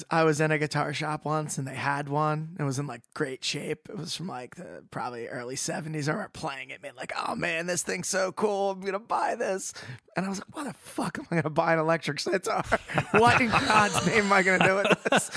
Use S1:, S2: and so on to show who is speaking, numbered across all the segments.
S1: I was in a guitar shop once and they had one. It was in like great shape. It was from like the probably early 70s. I remember playing it, man, like, oh man, this thing's so cool. I'm gonna buy this. And I was like, why the fuck am I gonna buy an electric sitar? What in God's name am I gonna do with this?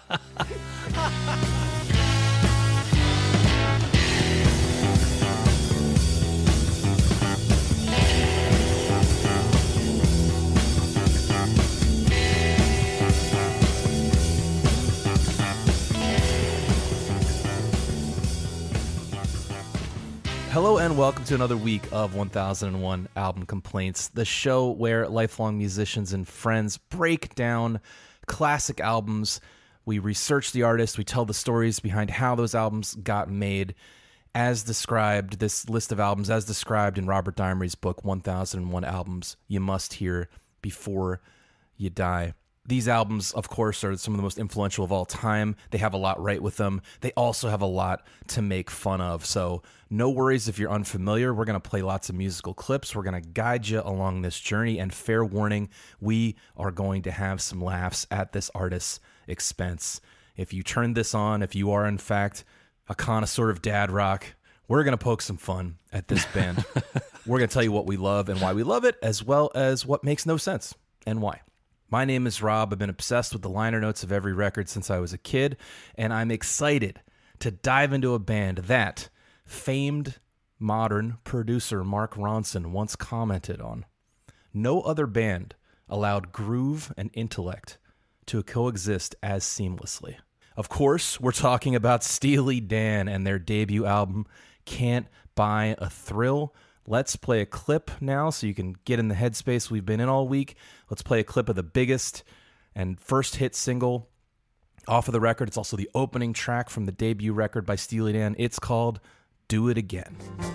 S2: Hello and welcome to another week of 1001 Album Complaints, the show where lifelong musicians and friends break down classic albums. We research the artist, we tell the stories behind how those albums got made, as described, this list of albums as described in Robert Dimery's book, 1001 Albums You Must Hear Before You Die. These albums, of course, are some of the most influential of all time. They have a lot right with them. They also have a lot to make fun of. So no worries if you're unfamiliar. We're going to play lots of musical clips. We're going to guide you along this journey. And fair warning, we are going to have some laughs at this artist's expense. If you turn this on, if you are, in fact, a connoisseur of dad rock, we're going to poke some fun at this band. We're going to tell you what we love and why we love it, as well as what makes no sense and why. My name is Rob. I've been obsessed with the liner notes of every record since I was a kid, and I'm excited to dive into a band that famed modern producer Mark Ronson once commented on. No other band allowed groove and intellect to coexist as seamlessly. Of course, we're talking about Steely Dan and their debut album, Can't Buy a Thrill. Let's play a clip now so you can get in the headspace we've been in all week. Let's play a clip of the biggest and first hit single off of the record. It's also the opening track from the debut record by Steely Dan. It's called Do It Again.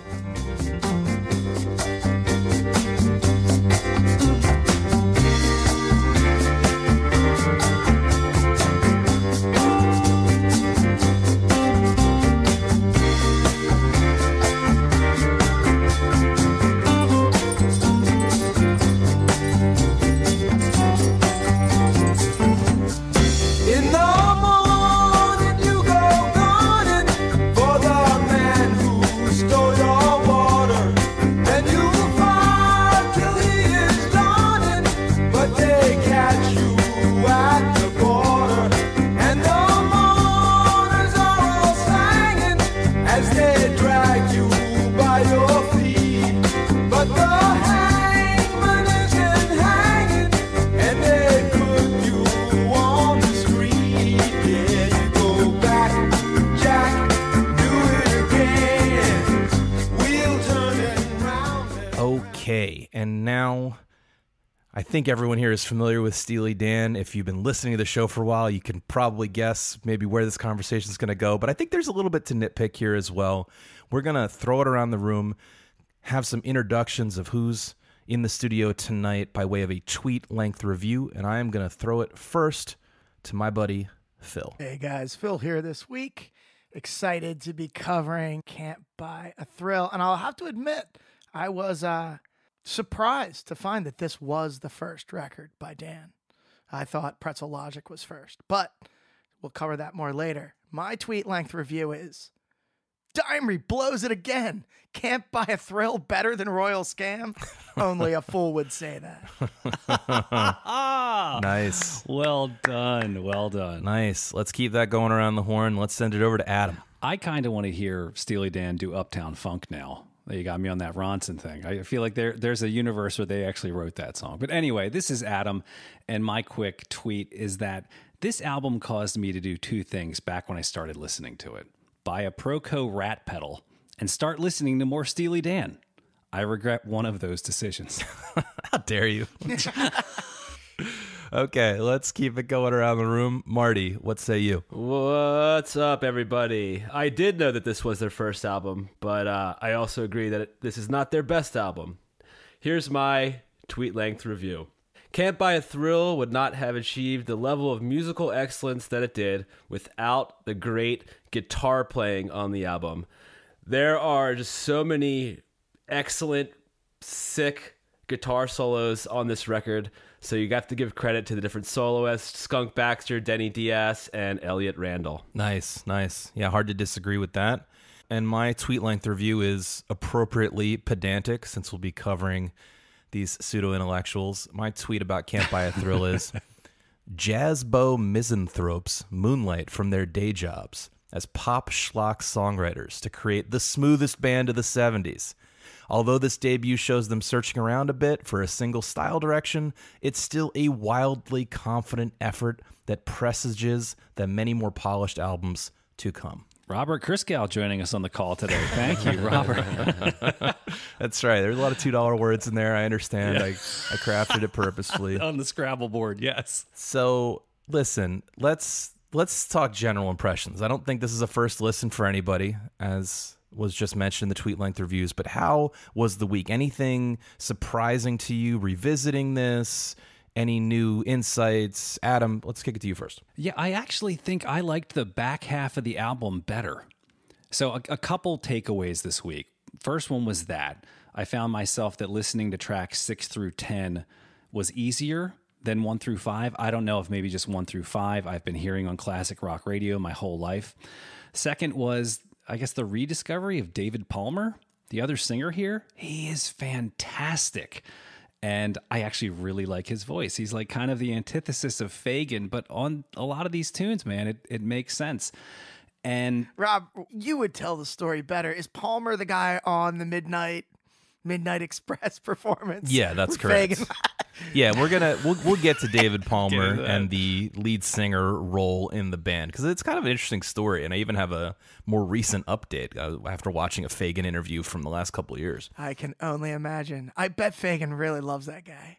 S2: And now, I think everyone here is familiar with Steely Dan. If you've been listening to the show for a while, you can probably guess maybe where this conversation is going to go. But I think there's a little bit to nitpick here as well. We're going to throw it around the room, have some introductions of who's in the studio tonight by way of a tweet-length review. And I am going to throw it first to my buddy, Phil.
S1: Hey guys, Phil here this week. Excited to be covering Can't Buy a Thrill. And I'll have to admit, I was surprised to find that this was the first record by Dan. I thought Pretzel Logic was first, but we'll cover that more later. My tweet-length review is, Dimery blows it again. Can't Buy a Thrill better than Royal Scam? Only a fool would say that.
S2: Nice.
S3: Well done. Well done.
S2: Nice. Let's keep that going around the horn. Let's send it over to Adam.
S3: I kind of want to hear Steely Dan do Uptown Funk now. You got me on that Ronson thing. I feel like there's a universe where they actually wrote that song. But anyway, this is Adam, and my quick tweet is that this album caused me to do two things back when I started listening to it. Buy a Proco Rat pedal and start listening to more Steely Dan. I regret one of those decisions.
S2: How dare you? Okay, let's keep it going around the room. Marty, what say you?
S4: What's up, everybody? I did know that this was their first album, but I also agree that this is not their best album. Here's my tweet-length review. Can't Buy a Thrill would not have achieved the level of musical excellence that it did without the great guitar playing on the album. There are just so many excellent, sick guitar solos on this record. So you got to give credit to the different soloists, Skunk Baxter, Denny Diaz, and Elliot Randall.
S2: Nice. Yeah, hard to disagree with that. And my tweet length review is appropriately pedantic since we'll be covering these pseudo-intellectuals. My tweet about Can't Buy a Thrill is, Jazzbo misanthropes moonlight from their day jobs as pop schlock songwriters to create the smoothest band of the 70s. Although this debut shows them searching around a bit for a single style direction, it's still a wildly confident effort that presages the many more polished albums to come.
S3: Robert Christgau joining us on the call today. Thank you, Robert.
S2: That's right. There's a lot of $2 words in there. I understand. Yeah. I crafted it purposefully.
S3: On the Scrabble board, yes.
S2: So, listen, let's talk general impressions. I don't think this is a first listen for anybody, as was just mentioned in the tweet length reviews, but how was the week? Anything surprising to you revisiting this? Any new insights? Adam, let's kick it to you first.
S3: Yeah, I actually think I liked the back half of the album better. So a couple takeaways this week. First one was that I found myself that listening to tracks 6 through 10 was easier than 1 through 5. I don't know if maybe just 1 through 5 I've been hearing on classic rock radio my whole life. Second was, I guess, the rediscovery of David Palmer, the other singer here. He is fantastic. And I actually really like his voice. He's like kind of the antithesis of Fagen, but on a lot of these tunes, man, it makes sense. And
S1: Rob, you would tell the story better. Is Palmer the guy on the Midnight Express performance?
S2: Yeah, that's correct. Yeah, we'll get to David Palmer and the lead singer role in the band, because it's kind of an interesting story, and I even have a more recent update after watching a Fagen interview from the last couple of years.
S1: I can only imagine. I bet Fagen really loves that guy.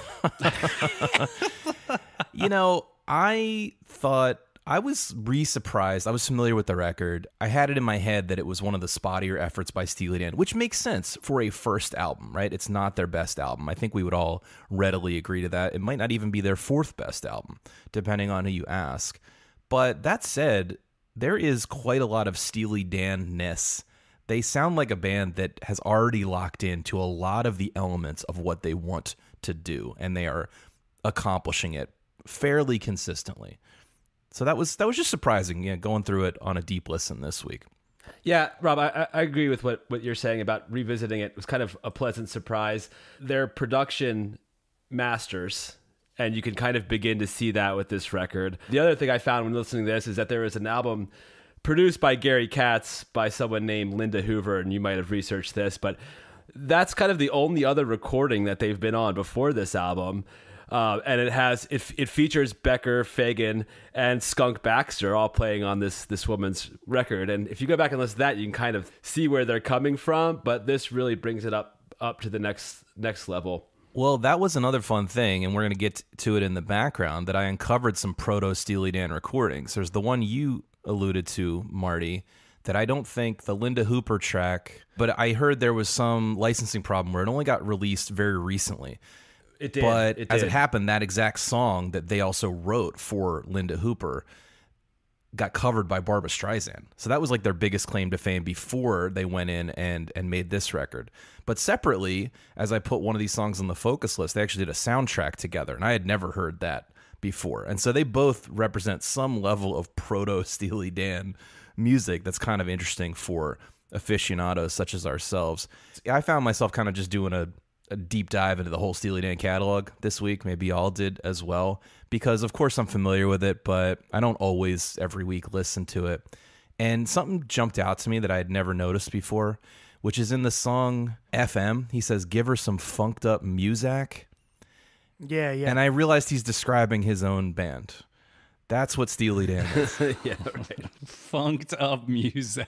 S2: I thought I was surprised. I was familiar with the record. I had it in my head that it was one of the spottier efforts by Steely Dan, which makes sense for a first album, right? It's not their best album. I think we would all readily agree to that. It might not even be their fourth best album, depending on who you ask. But that said, there is quite a lot of Steely Dan-ness. They sound like a band that has already locked into a lot of the elements of what they want to do, and they are accomplishing it fairly consistently. So that was just surprising, going through it on a deep listen this week.
S4: Yeah, Rob, I agree with what you're saying about revisiting it. It was kind of a pleasant surprise. They're production masters, and you can kind of begin to see that with this record. The other thing I found when listening to this is that there is an album produced by Gary Katz by someone named Linda Hoover, and you might have researched this, but that's kind of the only other recording that they've been on before this album. And it features Becker, Fagen, and Skunk Baxter all playing on this woman's record. And if you go back and listen to that, you can kind of see where they're coming from. But this really brings it up to the next level.
S2: Well, that was another fun thing, and we're going to get to it in the background, that I uncovered some proto-Steely Dan recordings. There's the one you alluded to, Marty, that I don't think, the Linda Hooper track, but I heard there was some licensing problem where it only got released very recently.
S4: It did.
S2: But
S4: it
S2: as
S4: did.
S2: it happened, that exact song that they also wrote for Linda Hooper got covered by Barbra Streisand. So that was like their biggest claim to fame before they went in and made this record. But separately, as I put one of these songs on the focus list, they actually did a soundtrack together, and I had never heard that before. And so they both represent some level of proto-Steely Dan music that's kind of interesting for aficionados such as ourselves. I found myself kind of just doing a deep dive into the whole Steely Dan catalog this week. Maybe y'all did as well, because of course I'm familiar with it, but I don't always every week listen to it. And something jumped out to me that I had never noticed before, which is in the song FM. He says, "Give her some funked up muzak."
S1: Yeah.
S2: And I realized he's describing his own band. That's what Steely Dan is.
S4: Yeah, right.
S3: Funked up music.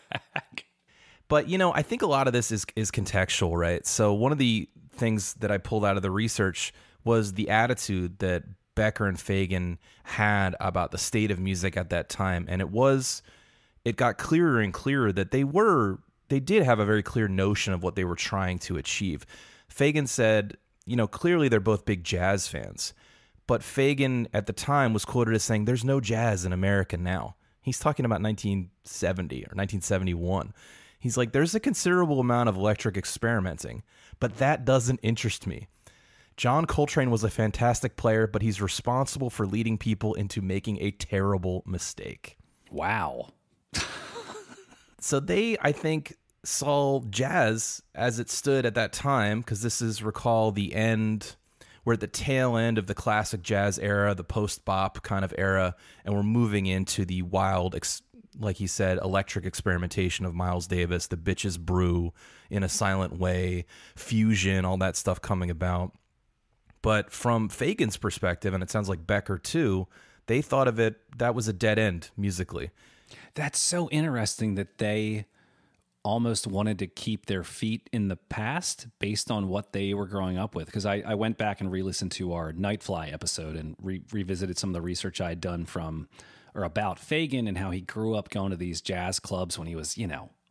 S2: But, I think a lot of this is contextual, right? So one of the things that I pulled out of the research was the attitude that Becker and Fagen had about the state of music at that time. And it got clearer and clearer that they did have a very clear notion of what they were trying to achieve. Fagen said, clearly they're both big jazz fans, but Fagen at the time was quoted as saying, "There's no jazz in America now." He's talking about 1970 or 1971. He's like, there's a considerable amount of electric experimenting, but that doesn't interest me. John Coltrane was a fantastic player, but he's responsible for leading people into making a terrible mistake.
S3: Wow.
S2: So they, I think, saw jazz as it stood at that time, because this is, recall, the end, we're at the tail end of the classic jazz era, the post-bop kind of era, and we're moving into the wild, like he said, electric experimentation of Miles Davis, the bitches brew in a silent way, fusion, all that stuff coming about. But from Fagen's perspective, and it sounds like Becker too, they thought of it, that was a dead end musically.
S3: That's so interesting that they almost wanted to keep their feet in the past based on what they were growing up with. Because I went back and re-listened to our Nightfly episode and revisited some of the research I had done from or about Fagen and how he grew up going to these jazz clubs when he was,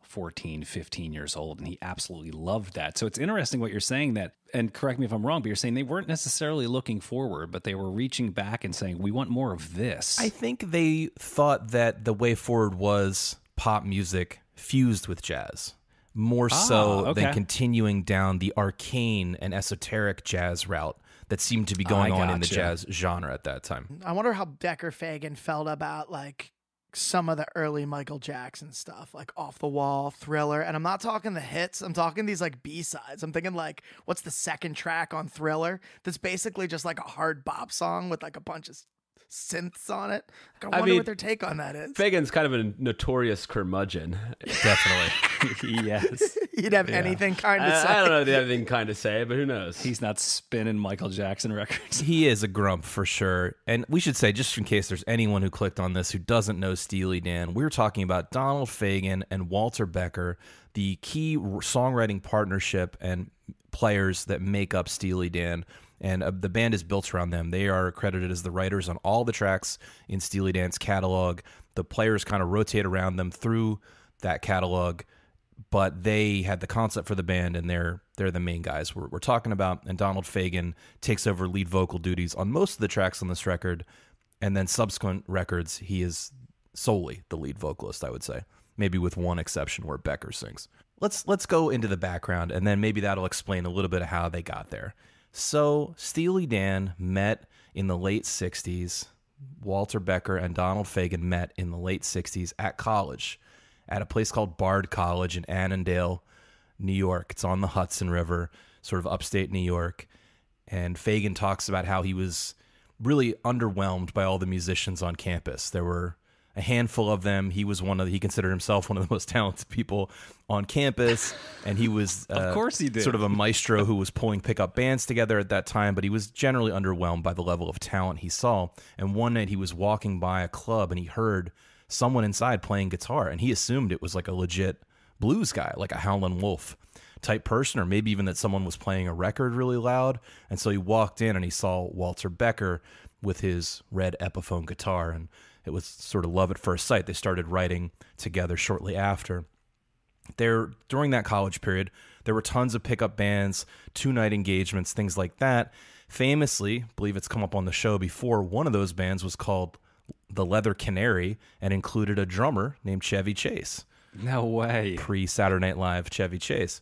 S3: 14, 15 years old, and he absolutely loved that. So it's interesting what you're saying, that, and correct me if I'm wrong, but you're saying they weren't necessarily looking forward, but they were reaching back and saying, we want more of this.
S2: I think they thought that the way forward was pop music fused with jazz, more so than continuing down the arcane and esoteric jazz route that seemed to be going on in the jazz genre at that time.
S1: I wonder how Becker Fagen felt about like some of the early Michael Jackson stuff, like Off the Wall, Thriller. And I'm not talking the hits, I'm talking these like B-sides. I'm thinking like, what's the second track on Thriller that's basically just like a hard bop song with like a bunch of synths on it. Like, I wonder what their take on that is.
S4: Fagen's kind of a notorious curmudgeon.
S2: Definitely.
S3: Yes.
S1: You'd have anything kind of say.
S4: I don't know if they have anything kind of say, but who knows?
S3: He's not spinning Michael Jackson records.
S2: He is a grump for sure. And we should say, just in case there's anyone who clicked on this who doesn't know Steely Dan, we're talking about Donald Fagen and Walter Becker, the key songwriting partnership and players that make up Steely Dan. And the band is built around them. They are credited as the writers on all the tracks in Steely Dan's catalog. The players kind of rotate around them through that catalog, but they had the concept for the band, and they're the main guys we're talking about. And Donald Fagen takes over lead vocal duties on most of the tracks on this record, and then subsequent records, he is solely the lead vocalist, I would say, maybe with one exception where Becker sings. Let's go into the background, and then maybe that'll explain a little bit of how they got there. So Steely Dan met in the late 60s. Walter Becker and Donald Fagen met in the late 60s at college, at a place called Bard College in Annandale, New York. It's on the Hudson River, sort of upstate New York. And Fagen talks about how he was really underwhelmed by all the musicians on campus. There were a handful of them. He considered himself one of the most talented people on campus, and he was
S3: of course he did.
S2: Sort of a maestro who was pulling pickup bands together at that time, but he was generally underwhelmed by the level of talent he saw. And one night he was walking by a club and he heard someone inside playing guitar, and he assumed it was like a legit blues guy, like a Howlin' Wolf type person, or maybe even that someone was playing a record really loud. And so he walked in and he saw Walter Becker with his red Epiphone guitar, and it was sort of love at first sight. They started writing together shortly after. During that college period, there were tons of pickup bands, two-night engagements, things like that. Famously, I believe it's come up on the show before, one of those bands was called the Leather Canary and included a drummer named Chevy Chase.
S3: No way.
S2: Pre-Saturday Night Live Chevy Chase.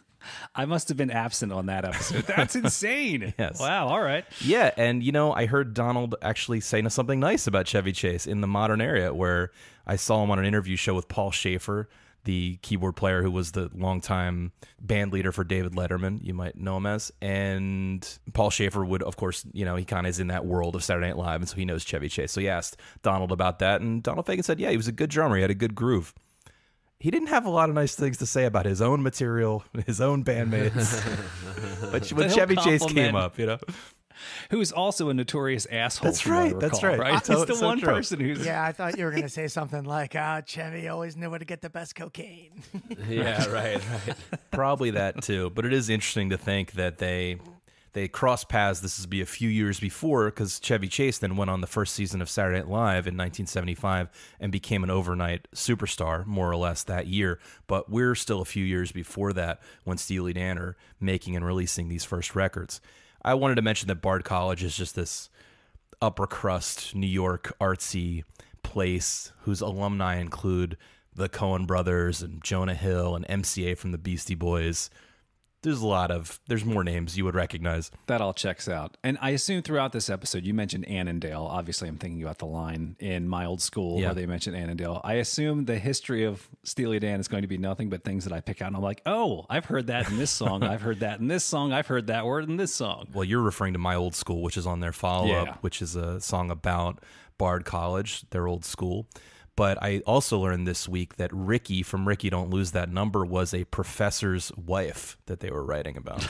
S3: I must have been absent on that episode. That's insane.
S2: Yes.
S3: Wow. All right.
S2: Yeah. And, I heard Donald actually say something nice about Chevy Chase in the modern era, where I saw him on an interview show with Paul Schaefer, the keyboard player who was the longtime band leader for David Letterman, you might know him as. And Paul Schaefer would, of course, he kind of is in that world of Saturday Night Live, and so he knows Chevy Chase. So he asked Donald about that, and Donald Fagen said, yeah, he was a good drummer. He had a good groove. He didn't have a lot of nice things to say about his own material, his own bandmates. But when Chevy Chase came up,
S3: who is also a notorious asshole.
S2: That's right. That's right.
S3: He's the one person who's.
S1: Yeah, I thought you were going to say something like, Chevy always knew where to get the best cocaine.
S4: Yeah, right.
S2: Probably that too. But it is interesting to think that they crossed paths. This would be a few years before, because Chevy Chase then went on the first season of Saturday Night Live in 1975 and became an overnight superstar, more or less, that year. But we're still a few years before that when Steely Dan are making and releasing these first records. I wanted to mention that Bard College is just this upper crust New York artsy place whose alumni include the Coen brothers and Jonah Hill and MCA from the Beastie Boys. there's more names you would recognize.
S3: That all checks out. And I assume throughout this episode, you mentioned Annandale. Obviously, I'm thinking about the line in My Old School where they mentioned Annandale. I assume the history of Steely Dan is going to be nothing but things that I pick out. And I'm like, oh, I've heard that in this song. I've heard that in this song. I've heard that word in this song.
S2: Well, you're referring to My Old School, which is on their follow-up, which is a song about Bard College, their old school. But I also learned this week that Ricky from Ricky Don't Lose That Number was a professor's wife that they were writing about.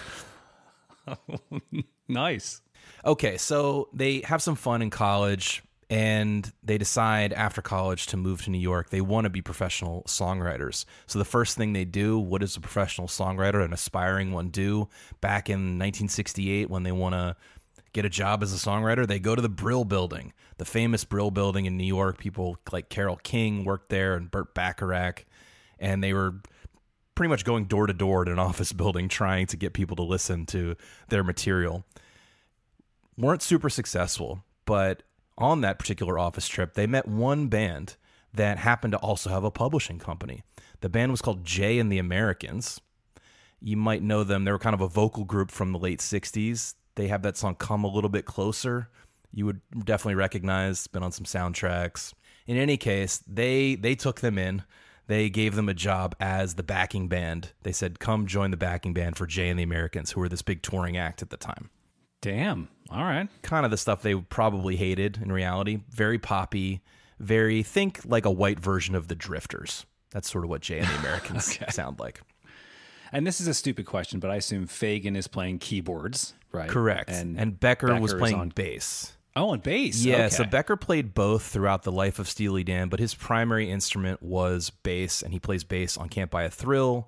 S3: Nice.
S2: Okay, so they have some fun in college, and they decide after college to move to New York. They want to be professional songwriters. So the first thing they do, what does a professional songwriter, an aspiring one, do back in 1968 when they want to get a job as a songwriter? They go to the Brill Building, the famous Brill Building in New York. People like Carole King worked there and Burt Bacharach, and they were pretty much going door to door in an office building trying to get people to listen to their material. Weren't super successful, but on that particular office trip, they met one band that happened to also have a publishing company. The band was called Jay and the Americans. You might know them. They were kind of a vocal group from the late 60s. They have that song Come a Little Bit Closer. You would definitely recognize, been on some soundtracks. In any case, they took them in. They gave them a job as the backing band. They said, come join the backing band for Jay and the Americans, who were this big touring act at the time.
S3: Damn. All right.
S2: Kind of the stuff they probably hated in reality. Very poppy, think like a white version of the Drifters. That's sort of what Jay and the Americans sound like.
S3: And this is a stupid question, but I assume Fagan is playing keyboards, right?
S2: Correct. And Becker was playing bass.
S3: Oh, and bass.
S2: Yeah,
S3: okay.
S2: So Becker played both throughout the life of Steely Dan, but his primary instrument was bass, and he plays bass on Can't Buy a Thrill.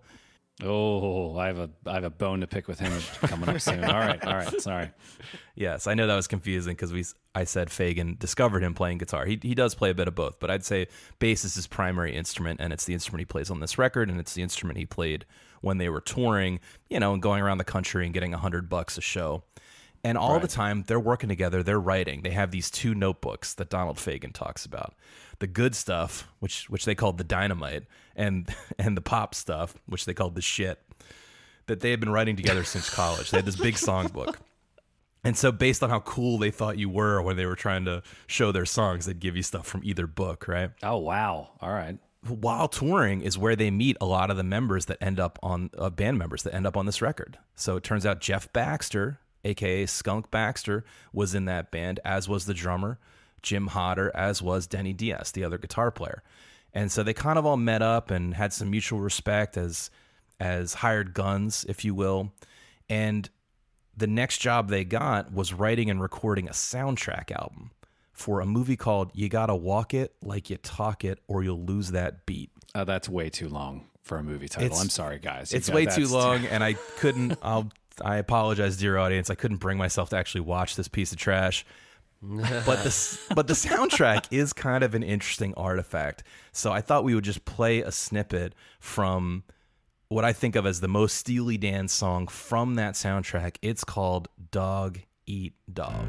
S3: Oh, I have a bone to pick with him coming up soon. All right, sorry.
S2: Yes, I know that was confusing because I said Fagan discovered him playing guitar. He does play a bit of both, but I'd say bass is his primary instrument, and it's the instrument he plays on this record, and it's the instrument he played when they were touring, and going around the country and getting $100 a show. And all the time, they're working together, they're writing. They have these two notebooks that Donald Fagen talks about. The good stuff, which they called the dynamite, and the pop stuff, which they called the shit, that they had been writing together since college. They had this big songbook. And so based on how cool they thought you were when they were trying to show their songs, they'd give you stuff from either book, right?
S3: Oh, wow. All right.
S2: While touring is where they meet a lot of the members that end up on band members that end up on this record. So it turns out Jeff Baxter, a.k.a. Skunk Baxter, was in that band, as was the drummer, Jim Hodder, as was Denny Diaz, the other guitar player. And so they kind of all met up and had some mutual respect as hired guns, if you will. And the next job they got was writing and recording a soundtrack album for a movie called You Gotta Walk It Like You Talk It or You'll Lose That Beat.
S3: That's way too long for a movie title. I'm sorry, guys.
S2: It's way too long, and I couldn't... I apologize, dear audience. I couldn't bring myself to actually watch this piece of trash. But the soundtrack is kind of an interesting artifact. So I thought we would just play a snippet from what I think of as the most Steely Dan song from that soundtrack. It's called Dog Eat Dog.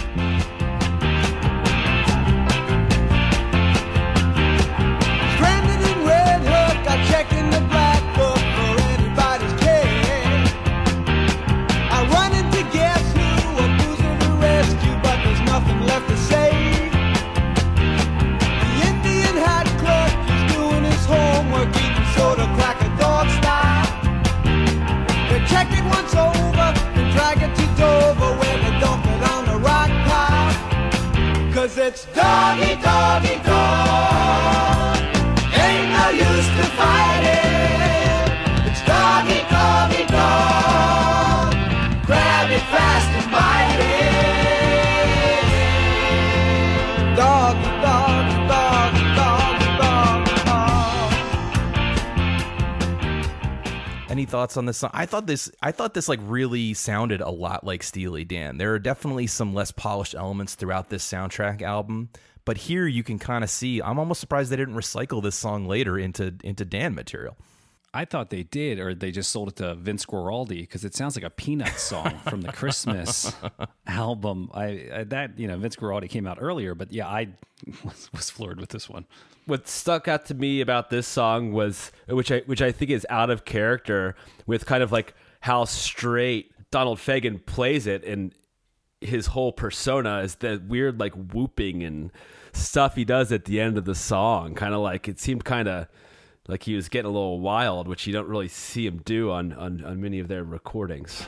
S5: Stranded in Red Hook, I checked in the black book for anybody's care. I run into guess who, a boozer to rescue, but there's nothing left to save. The Indian hat clerk is doing his homework, eating soda cracker dog style. They check it once over and drag it to Dover, where they dump it on the rock pile. 'Cause it's doggy, doggy, dog. Ain't no use to fight it. It's doggy, doggy, dog. Grab it fast and bite it. Doggy, doggy, doggy, doggy, doggy, dog.
S2: Any thoughts on this song? I thought this like really sounded a lot like Steely Dan. There are definitely some less polished elements throughout this soundtrack album, but here you can kind of see. I'm almost surprised they didn't recycle this song later into Dan material.
S3: I thought they did, or they just sold it to Vince Guaraldi, because it sounds like a Peanuts song from the Christmas album. Vince Guaraldi came out earlier, but yeah, I was floored with this one.
S4: What stuck out to me about this song was, which I think is out of character with kind of like how straight Donald Fagen plays it, and his whole persona is the weird like whooping and stuff he does at the end of the song. Kind of like, it seemed kind of like he was getting a little wild, which you don't really see him do on many of their recordings.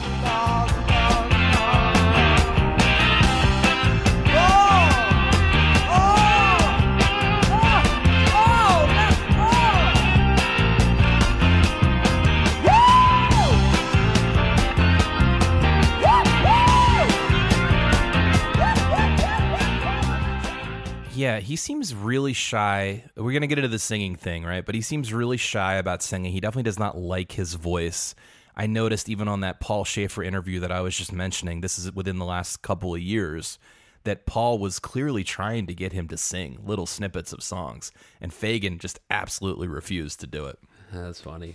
S2: Yeah, he seems really shy. We're going to get into the singing thing, right? But he seems really shy about singing. He definitely does not like his voice. I noticed even on that Paul Schaefer interview that I was just mentioning, this is within the last couple of years, that Paul was clearly trying to get him to sing little snippets of songs, and Fagen just absolutely refused to do it.
S4: That's funny.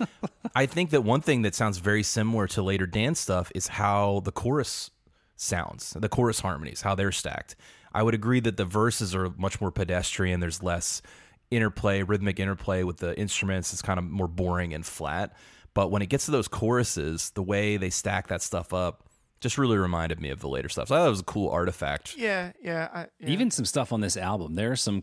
S2: I think that one thing that sounds very similar to later Dan stuff is how the chorus sounds, the chorus harmonies, how they're stacked. I would agree that the verses are much more pedestrian. There's less interplay, rhythmic interplay with the instruments. It's kind of more boring and flat. But when it gets to those choruses, the way they stack that stuff up just really reminded me of the later stuff. So I thought it was a cool artifact.
S1: Yeah.
S3: Even some stuff on this album. There are some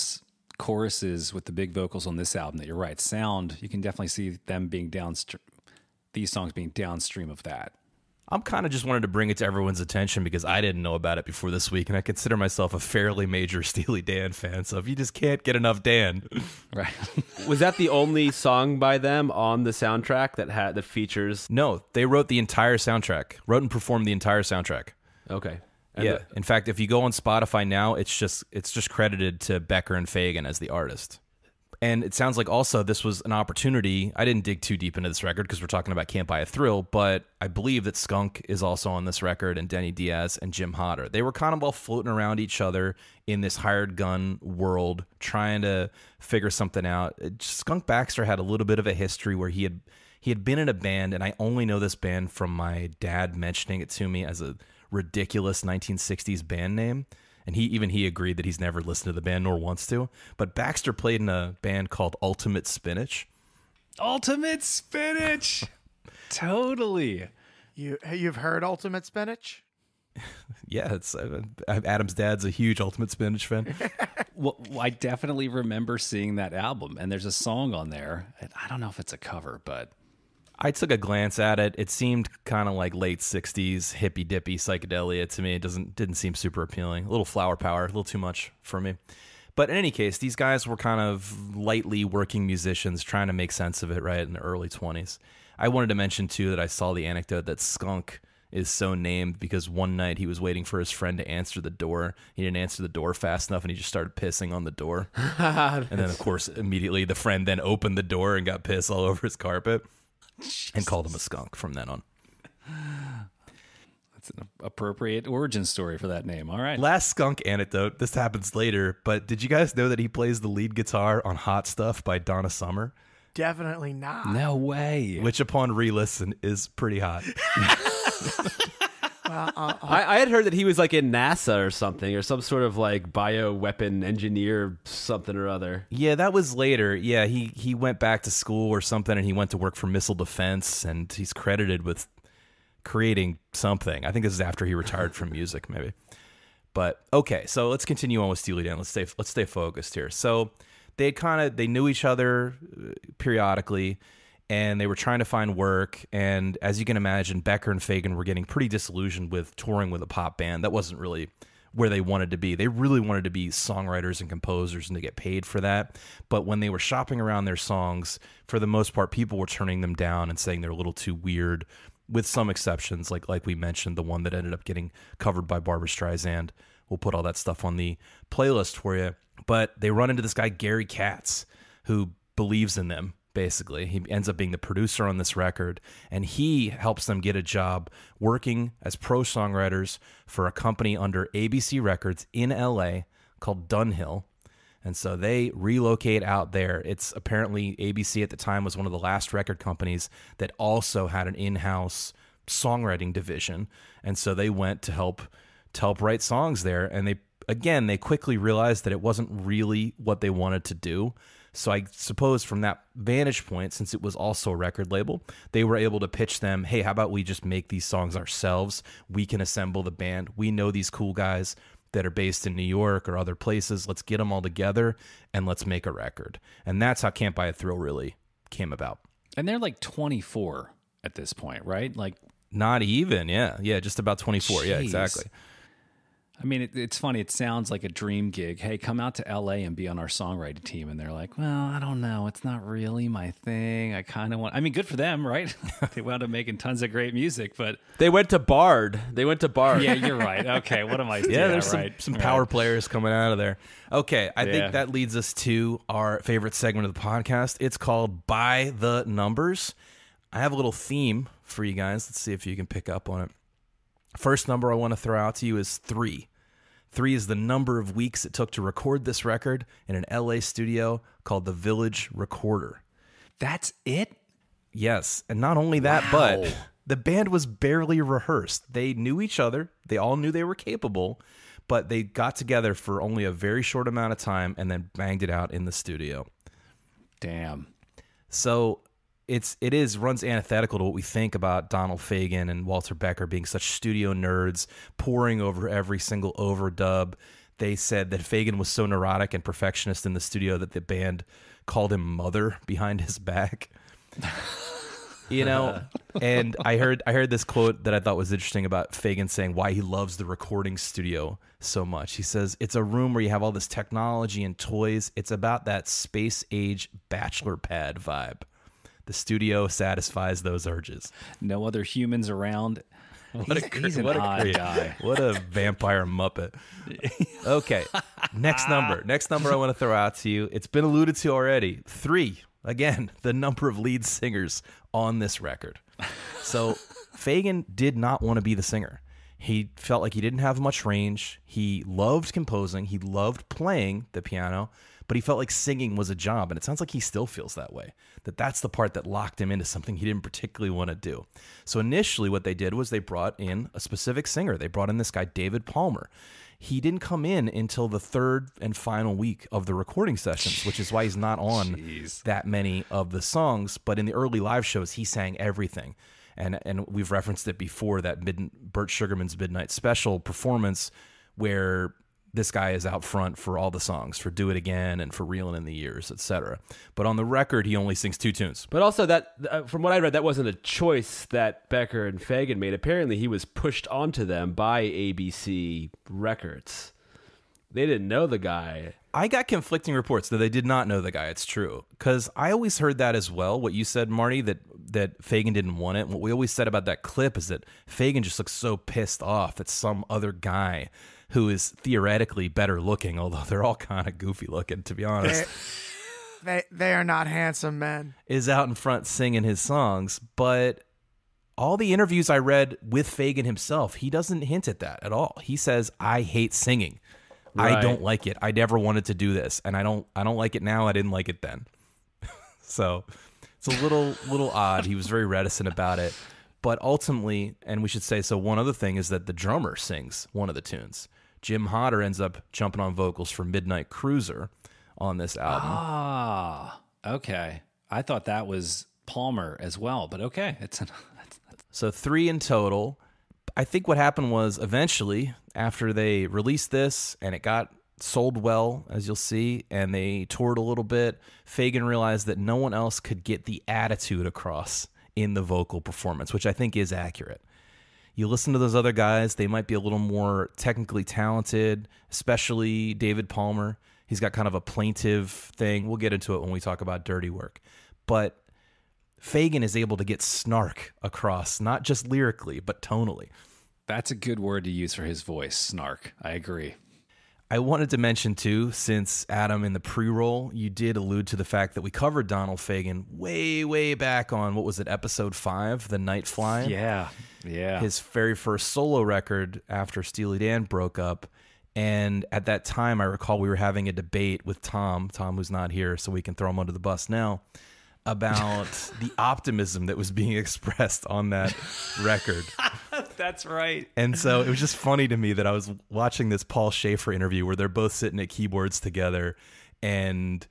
S3: choruses with the big vocals on this album that you're right. Sound, you can definitely see them being downstream, these songs being downstream of that.
S2: I'm kind of just wanted to bring it to everyone's attention because I didn't know about it before this week, and I consider myself a fairly major Steely Dan fan, so if you just can't get enough Dan.
S3: Right.
S4: Was that the only song by them on the soundtrack that features?
S2: No, they wrote the entire soundtrack, wrote and performed the entire soundtrack.
S4: Okay.
S2: And in fact, if you go on Spotify now, it's just credited to Becker and Fagen as the artist. And it sounds like also this was an opportunity. I didn't dig too deep into this record because we're talking about Can't Buy a Thrill, but I believe that Skunk is also on this record, and Denny Diaz and Jim Hodder. They were kind of all floating around each other in this hired gun world, trying to figure something out. Skunk Baxter had a little bit of a history where he had been in a band, and I only know this band from my dad mentioning it to me as a ridiculous 1960s band name. And he agreed that he's never listened to the band nor wants to. But Baxter played in a band called Ultimate Spinach.
S3: Ultimate Spinach! Totally.
S1: You've heard Ultimate Spinach?
S2: Yeah, it's Adam's dad's a huge Ultimate Spinach fan.
S3: Well, I definitely remember seeing that album, and there's a song on there. I don't know if it's a cover, but
S2: I took a glance at it. It seemed kind of like late 60s hippy dippy psychedelia to me. It didn't seem super appealing. A little flower power, a little too much for me. But in any case, these guys were kind of lightly working musicians trying to make sense of it, right, in the early 20s. I wanted to mention, too, that I saw the anecdote that Skunk is so named because one night he was waiting for his friend to answer the door. He didn't answer the door fast enough, and he just started pissing on the door. And then, of course, immediately the friend then opened the door and got piss all over his carpet. And called him a skunk from then on.
S3: That's an appropriate origin story for that name. All right.
S2: Last skunk anecdote. This happens later, but did you guys know that he plays the lead guitar on Hot Stuff by Donna Summer?
S1: Definitely not.
S3: No way.
S2: Which upon re-listen is pretty hot.
S4: I had heard that he was like in NASA or something, or some sort of like bioweapon engineer, something or other.
S2: Yeah, that was later. Yeah, he went back to school or something, and he went to work for missile defense, and he's credited with creating something. I think this is after he retired from music, maybe. But okay, so let's continue on with Steely Dan. Let's stay focused here. So they knew each other periodically, and they were trying to find work. And as you can imagine, Becker and Fagen were getting pretty disillusioned with touring with a pop band. That wasn't really where they wanted to be. They really wanted to be songwriters and composers and to get paid for that. But when they were shopping around their songs, for the most part, people were turning them down and saying they're a little too weird, with some exceptions, like we mentioned, the one that ended up getting covered by Barbra Streisand. We'll put all that stuff on the playlist for you. But they run into this guy, Gary Katz, who believes in them. Basically, he ends up being the producer on this record, and he helps them get a job working as pro songwriters for a company under ABC Records in LA called Dunhill. And so they relocate out there. It's apparently ABC at the time was one of the last record companies that also had an in-house songwriting division. And so they went to help write songs there. And they quickly realized that it wasn't really what they wanted to do. So I suppose from that vantage point, since it was also a record label, they were able to pitch them, hey, how about we just make these songs ourselves? We can assemble the band. We know these cool guys that are based in New York or other places. Let's get them all together and let's make a record. And that's how Can't Buy a Thrill really came about.
S3: And they're like 24 at this point, right? Like,
S2: not even, yeah. Yeah, just about 24.
S3: Jeez.
S2: Yeah, exactly.
S3: I mean, it's funny. It sounds like a dream gig. Hey, come out to L.A. and be on our songwriting team. And they're like, well, I don't know. It's not really my thing. I kind of want... I mean, good for them, right? They wound up making tons of great music, but...
S4: They went to Bard.
S3: Yeah, you're right. Okay, what am I saying?
S2: Yeah, there's
S3: right.
S2: some power players coming out of there. Okay, I think that leads us to our favorite segment of the podcast. It's called By the Numbers. I have a little theme for you guys. Let's see if you can pick up on it. First number I want to throw out to you is 3. 3 is the number of weeks it took to record this record in an LA studio called the Village Recorder.
S3: That's it?
S2: Yes, and not only that, but the band was barely rehearsed. They knew each other. They all knew they were capable, but they got together for only a very short amount of time and then banged it out in the studio.
S3: Damn.
S2: So it runs antithetical to what we think about Donald Fagen and Walter Becker being such studio nerds, poring over every single overdub. They said that Fagen was so neurotic and perfectionist in the studio that the band called him Mother behind his back. You know, and I heard this quote that I thought was interesting about Fagen saying why he loves the recording studio so much. He says, it's a room where you have all this technology and toys. It's about that space age bachelor pad vibe. The studio satisfies those urges.
S3: No other humans around. He's an
S2: what
S3: odd
S2: a
S3: guy.
S2: What a vampire muppet. Okay, next number. Next number I want to throw out to you. It's been alluded to already. 3. Again, the number of lead singers on this record. So Fagen did not want to be the singer. He felt like he didn't have much range. He loved composing. He loved playing the piano, but he felt like singing was a job. And it sounds like he still feels that way, that's the part that locked him into something he didn't particularly want to do. So initially what they did was they brought in a specific singer. They brought in this guy, David Palmer. He didn't come in until the 3rd and final week of the recording sessions, which is why he's not on that many of the songs. But in the early live shows, he sang everything. And we've referenced it before, that Burt Sugarman's Midnight Special performance where this guy is out front for all the songs, for Do It Again and for Reelin' in the Years, etc. But on the record, he only sings 2 tunes.
S4: But also that, from what I read, that wasn't a choice that Becker and Fagen made. Apparently, he was pushed onto them by ABC Records. They didn't know the guy.
S2: I got conflicting reports that they did not know the guy. It's true. Because I always heard that as well, what you said, Marty, that Fagen didn't want it. What we always said about that clip is that Fagen just looks so pissed off that some other guy who is theoretically better looking, although they're all kind of goofy looking, to be honest.
S1: They are not handsome men.
S2: Is out in front singing his songs. But all the interviews I read with Fagen himself, he doesn't hint at that at all. He says, I hate singing. Right. I don't like it. I never wanted to do this, and I don't like it now. I didn't like it then. So it's a little odd. He was very reticent about it. But ultimately, and we should say, so one other thing is that the drummer sings one of the tunes. Jim Hodder ends up jumping on vocals for Midnight Cruiser on this album.
S3: Ah, okay. I thought that was Palmer as well, but okay.
S2: So 3 in total. I think what happened was eventually, after they released this and it got sold well, as you'll see, and they toured a little bit, Fagen realized that no one else could get the attitude across in the vocal performance, which I think is accurate. You listen to those other guys, they might be a little more technically talented, especially David Palmer. He's got kind of a plaintive thing. We'll get into it when we talk about Dirty Work. But Fagen is able to get snark across, not just lyrically, but tonally.
S3: That's a good word to use for his voice, snark. I agree.
S2: I wanted to mention, too, since Adam, in the pre-roll, you did allude to the fact that we covered Donald Fagen way, way back on, what was it, episode 5, The Night Fly?
S3: Yeah.
S2: His very first solo record after Steely Dan broke up. And at that time, I recall we were having a debate with Tom, who's not here, so we can throw him under the bus now, about the optimism that was being expressed on that record.
S3: That's right.
S2: And so it was just funny to me that I was watching this Paul Schaefer interview where they're both sitting at keyboards together, and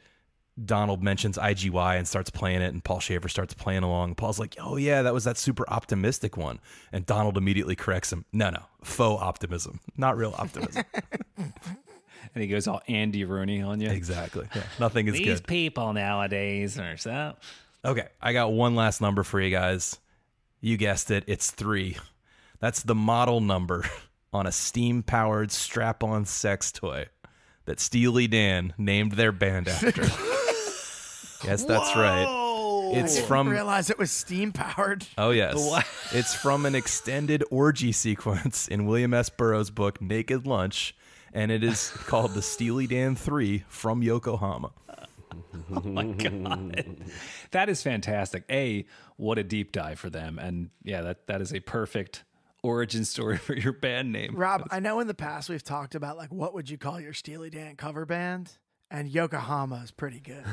S2: Donald mentions IGY and starts playing it, and Paul Schaefer starts playing along. Paul's like, oh yeah, that was that super optimistic one. And Donald immediately corrects him. No, faux optimism, not real optimism.
S3: And he goes all Andy Rooney on you.
S2: Exactly. Yeah, nothing is
S6: These
S2: good.
S6: people nowadays or so.
S2: Okay, I got one last number for you guys. You guessed it, it's 3. That's the model number on a steam-powered strap-on sex toy that Steely Dan named their band after. Yes, that's right. It's
S1: I didn't realize it was steam powered.
S2: Oh, yes. It's from an extended orgy sequence in William S. Burroughs' book, Naked Lunch, and it is called the Steely Dan 3 from Yokohama.
S3: Oh, my God. That is fantastic. What a deep dive for them. And, yeah, that is a perfect origin story for your band name.
S1: Rob, I know in the past we've talked about, like, what would you call your Steely Dan cover band? And Yokohama is pretty good.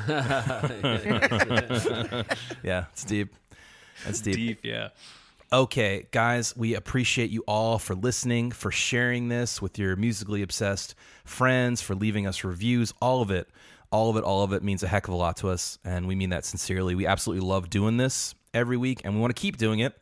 S2: Yeah, it's deep. That's deep.
S3: Deep, yeah.
S2: Okay, guys, we appreciate you all for listening, for sharing this with your musically obsessed friends, for leaving us reviews. All of it means a heck of a lot to us, and we mean that sincerely. We absolutely love doing this every week, and we want to keep doing it.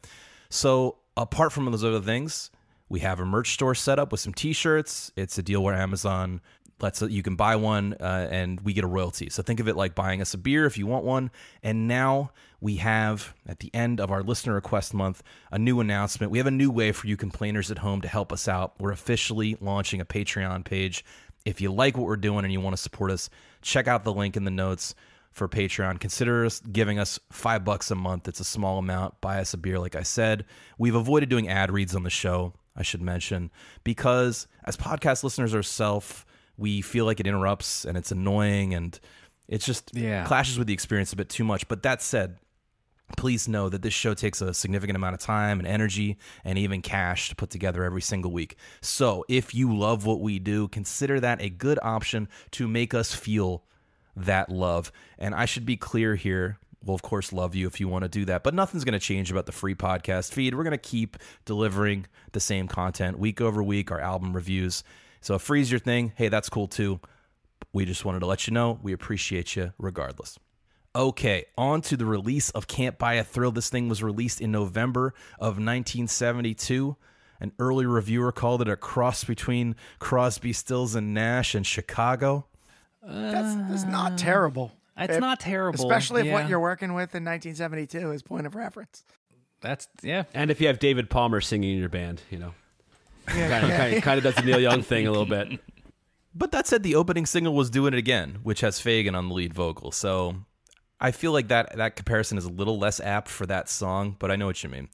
S2: So apart from those other things, we have a merch store set up with some T-shirts. It's a deal where Amazon you can buy one and we get a royalty. So think of it like buying us a beer if you want one. And now we have, at the end of our listener request month, a new announcement. We have a new way for you complainers at home to help us out. We're officially launching a Patreon page. If you like what we're doing and you want to support us, check out the link in the notes for Patreon. Consider giving us $5 a month. It's a small amount. Buy us a beer, like I said. We've avoided doing ad reads on the show, I should mention, because as podcast listeners ourselves, we feel like it interrupts and it's annoying and it's just clashes with the experience a bit too much. But that said, please know that this show takes a significant amount of time and energy and even cash to put together every single week. So if you love what we do, consider that a good option to make us feel that love. And I should be clear here. We'll, of course, love you if you want to do that, but nothing's going to change about the free podcast feed. We're going to keep delivering the same content week over week, our album reviews. So if free's your thing, hey, that's cool too. We just wanted to let you know we appreciate you regardless. Okay, on to the release of Can't Buy a Thrill. This thing was released in November of 1972. An early reviewer called it a cross between Crosby, Stills, and Nash and Chicago.
S1: That's not terrible.
S6: It's not terrible.
S1: Especially if what you're working with in 1972 is point of reference.
S3: That's, yeah.
S4: And if you have David Palmer singing in your band, you know. Kind of does the Neil Young thing a little bit.
S2: But that said, the opening single was Doing It Again, which has Fagan on the lead vocal. So I feel like that comparison is a little less apt for that song, but I know what you mean.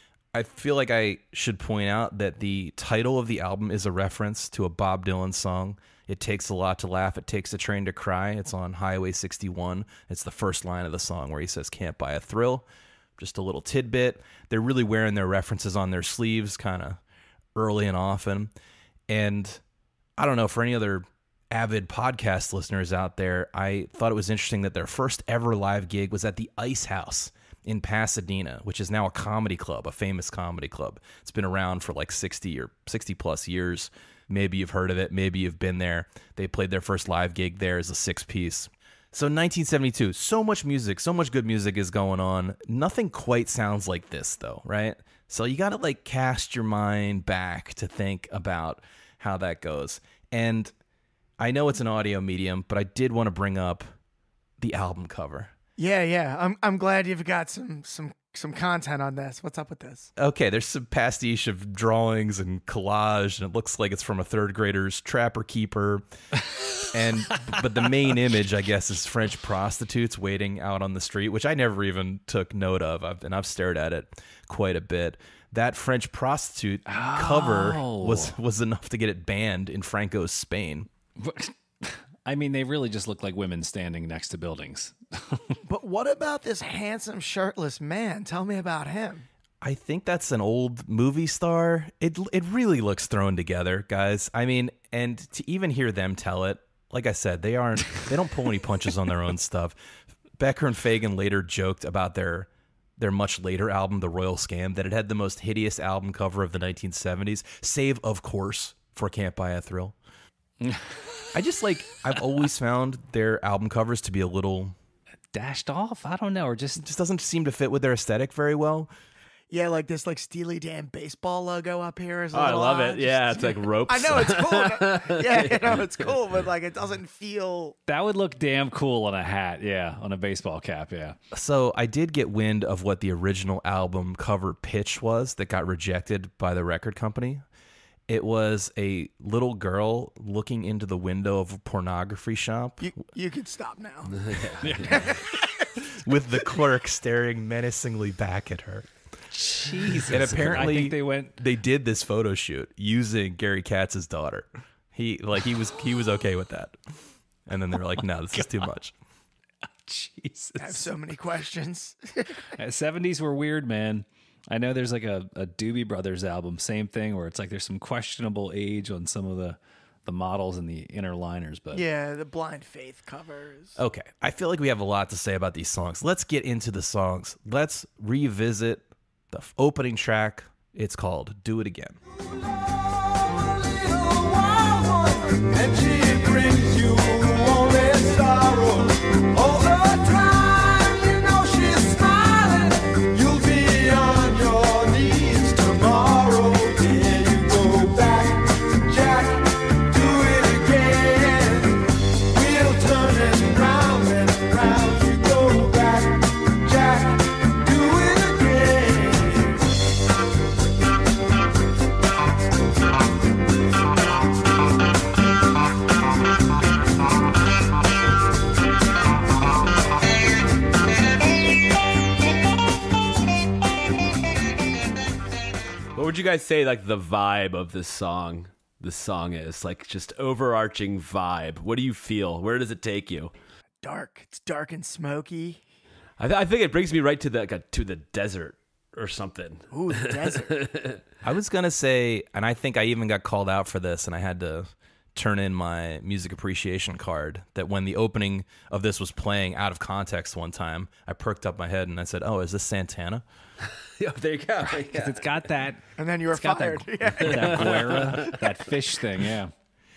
S2: I feel like I should point out that the title of the album is a reference to a Bob Dylan song. It takes a lot to laugh. It takes a train to cry. It's on Highway 61. It's the first line of the song where he says, "Can't buy a thrill." Just a little tidbit. They're really wearing their references on their sleeves kind of early and often. And I don't know, for any other avid podcast listeners out there, I thought it was interesting that their first ever live gig was at the Ice House in Pasadena, which is now a comedy club, a famous comedy club. It's been around for like 60 plus years. Maybe you've heard of it. Maybe you've been there. They played their first live gig there as a 6-piece. So 1972, so much music, so much good music is going on. Nothing quite sounds like this though, right? So you got to like cast your mind back to think about how that goes. And I know it's an audio medium, but I did want to bring up the album cover.
S1: Yeah. I'm glad you've got some content on this. What's up with this?
S2: Okay, there's some pastiche of drawings and collage, and it looks like it's from a third grader's Trapper Keeper. But the main image, I guess, is French prostitutes waiting out on the street, which I never even took note of, and I've stared at it quite a bit. That French prostitute cover was enough to get it banned in Franco's Spain.
S3: I mean, they really just look like women standing next to buildings.
S1: But what about this handsome shirtless man? Tell me about him.
S2: I think that's an old movie star. It really looks thrown together, guys. I mean, and to even hear them tell it, like I said, they don't pull any punches on their own stuff. Becker and Fagan later joked about their much later album, The Royal Scam, that it had the most hideous album cover of the 1970s, save, of course, for Can't Buy a Thrill. I just I've always found their album covers to be a little
S3: Dashed off? I don't know. Or
S2: it just doesn't seem to fit with their aesthetic very well.
S1: Yeah, like this Steely Dan baseball logo up here is a
S4: Oh, I
S1: little
S4: love
S1: odd.
S4: it. Yeah, it's like ropes.
S1: I know it's cool. Yeah, it's cool, but it doesn't feel.
S3: that would look damn cool on a hat. Yeah, on a baseball cap. Yeah.
S2: So I did get wind of what the original album cover pitch was that got rejected by the record company. It was a little girl looking into the window of a pornography shop
S1: You could stop now.
S2: with the clerk staring menacingly back at her.
S3: Jesus.
S2: And apparently
S3: I think
S2: they did this photo shoot using Gary Katz's daughter. He was okay with that. And then they were like, no, this is too much.
S3: Jesus.
S1: I have so many questions.
S3: 70s were weird, man. I know there's a Doobie Brothers album, same thing, where it's there's some questionable age on some of the models and the inner liners, but
S1: Yeah, the Blind Faith covers.
S2: Okay. I feel like we have a lot to say about these songs. Let's get into the songs. Let's revisit the opening track. It's called Do It Again.
S5: And she brings you only sorrow. All the time, you know she's smiling. You'll be on your knees tomorrow. Here you go back, Jack, do it again. We'll turn it round and round. You go back, Jack, do it again.
S4: What would you guys say the vibe of this song? The song is just overarching vibe. What do you feel? Where does it take you?
S1: Dark. It's dark and smoky.
S4: I think it brings me right to the desert or something.
S1: Ooh, the desert.
S2: I was going to say, and I think I even got called out for this, and I had to turn in my music appreciation card, that when the opening of this was playing out of context one time, I perked up my head and I said, oh, is this Santana?
S4: Yeah, there you go.
S3: because it's got that
S1: And then you were fired. Yeah.
S3: that guerra, that fish thing. Yeah.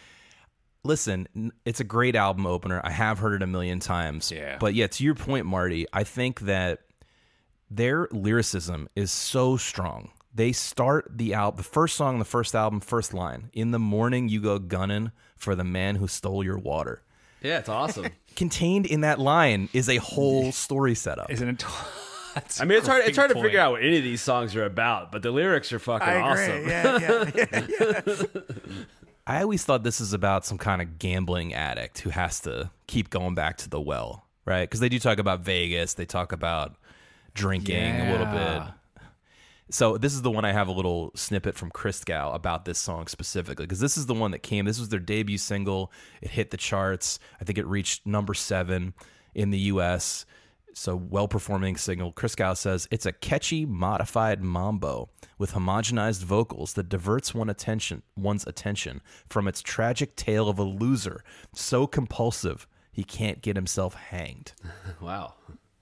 S2: Listen, it's a great album opener. I have heard it a million times.
S3: Yeah.
S2: But yeah, to your point, Marty, I think that their lyricism is so strong. They start the first song on the first album, first line. In the morning, you go gunning for the man who stole your water.
S4: Yeah, it's awesome.
S2: Contained in that line is a whole story setup.
S3: Isn't it?
S4: I mean, it's hard to figure out what any of these songs are about, but the lyrics are fucking
S1: I agree.
S4: awesome.
S1: Yeah.
S2: I always thought this is about some kind of gambling addict who has to keep going back to the well, right? Because they do talk about Vegas. They talk about drinking a little bit. So this is the one I have a little snippet from Christgau about this song specifically, because this is the one that came. This was their debut single. It hit the charts. I think it reached number 7 in the U.S., so well-performing single. Christgau says, it's a catchy, modified mambo with homogenized vocals that diverts one's attention from its tragic tale of a loser so compulsive he can't get himself hanged.
S4: Wow.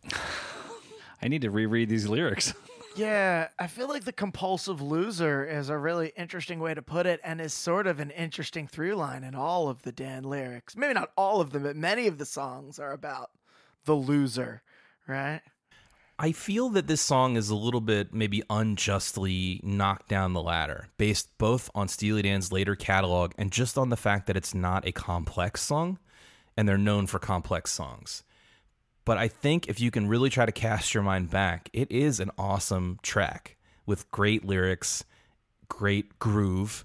S3: I need to reread these lyrics.
S1: Yeah, I feel like the compulsive loser is a really interesting way to put it, and is sort of an interesting through line in all of the Dan lyrics. Maybe not all of them, but many of the songs are about the loser, right?
S2: I feel that this song is a little bit maybe unjustly knocked down the ladder, based both on Steely Dan's later catalog and just on the fact that it's not a complex song, and they're known for complex songs. But I think if you can really try to cast your mind back, it is an awesome track with great lyrics, great groove,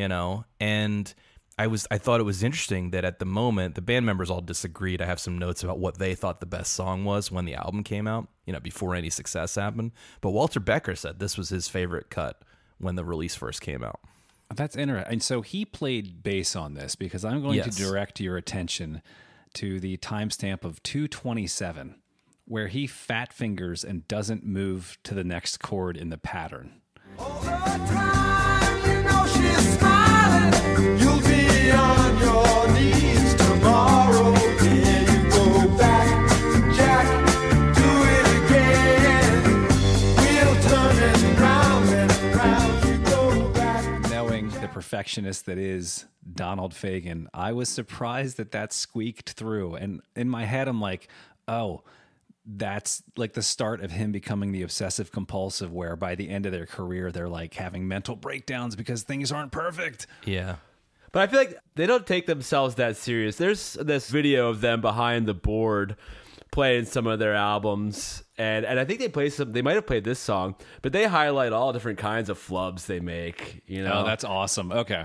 S2: and I thought it was interesting that at the moment, the band members all disagreed. I have some notes about what they thought the best song was when the album came out, before any success happened. But Walter Becker said this was his favorite cut when the release first came out.
S3: That's interesting. And so he played bass on this, because I'm going to
S2: Yes.
S3: direct your attention to the timestamp of 2:27, where he fat fingers and doesn't move to the next chord in the pattern.
S5: All the time, you know she's smiling. You'll be on your knees tomorrow. Here you go back, Jack, do it again. We'll turn it round and round. You go back.
S3: Knowing the perfectionist that is Donald Fagen. I was surprised that squeaked through. And in my head, I'm like, oh, that's like the start of him becoming the obsessive compulsive, where by the end of their career, they're like having mental breakdowns because things aren't perfect.
S2: Yeah.
S4: But I feel like they don't take themselves that serious. There's this video of them behind the board playing some of their albums, and I think they might have played this song, but they highlight all different kinds of flubs they make, you know.
S3: Oh, that's awesome. Okay.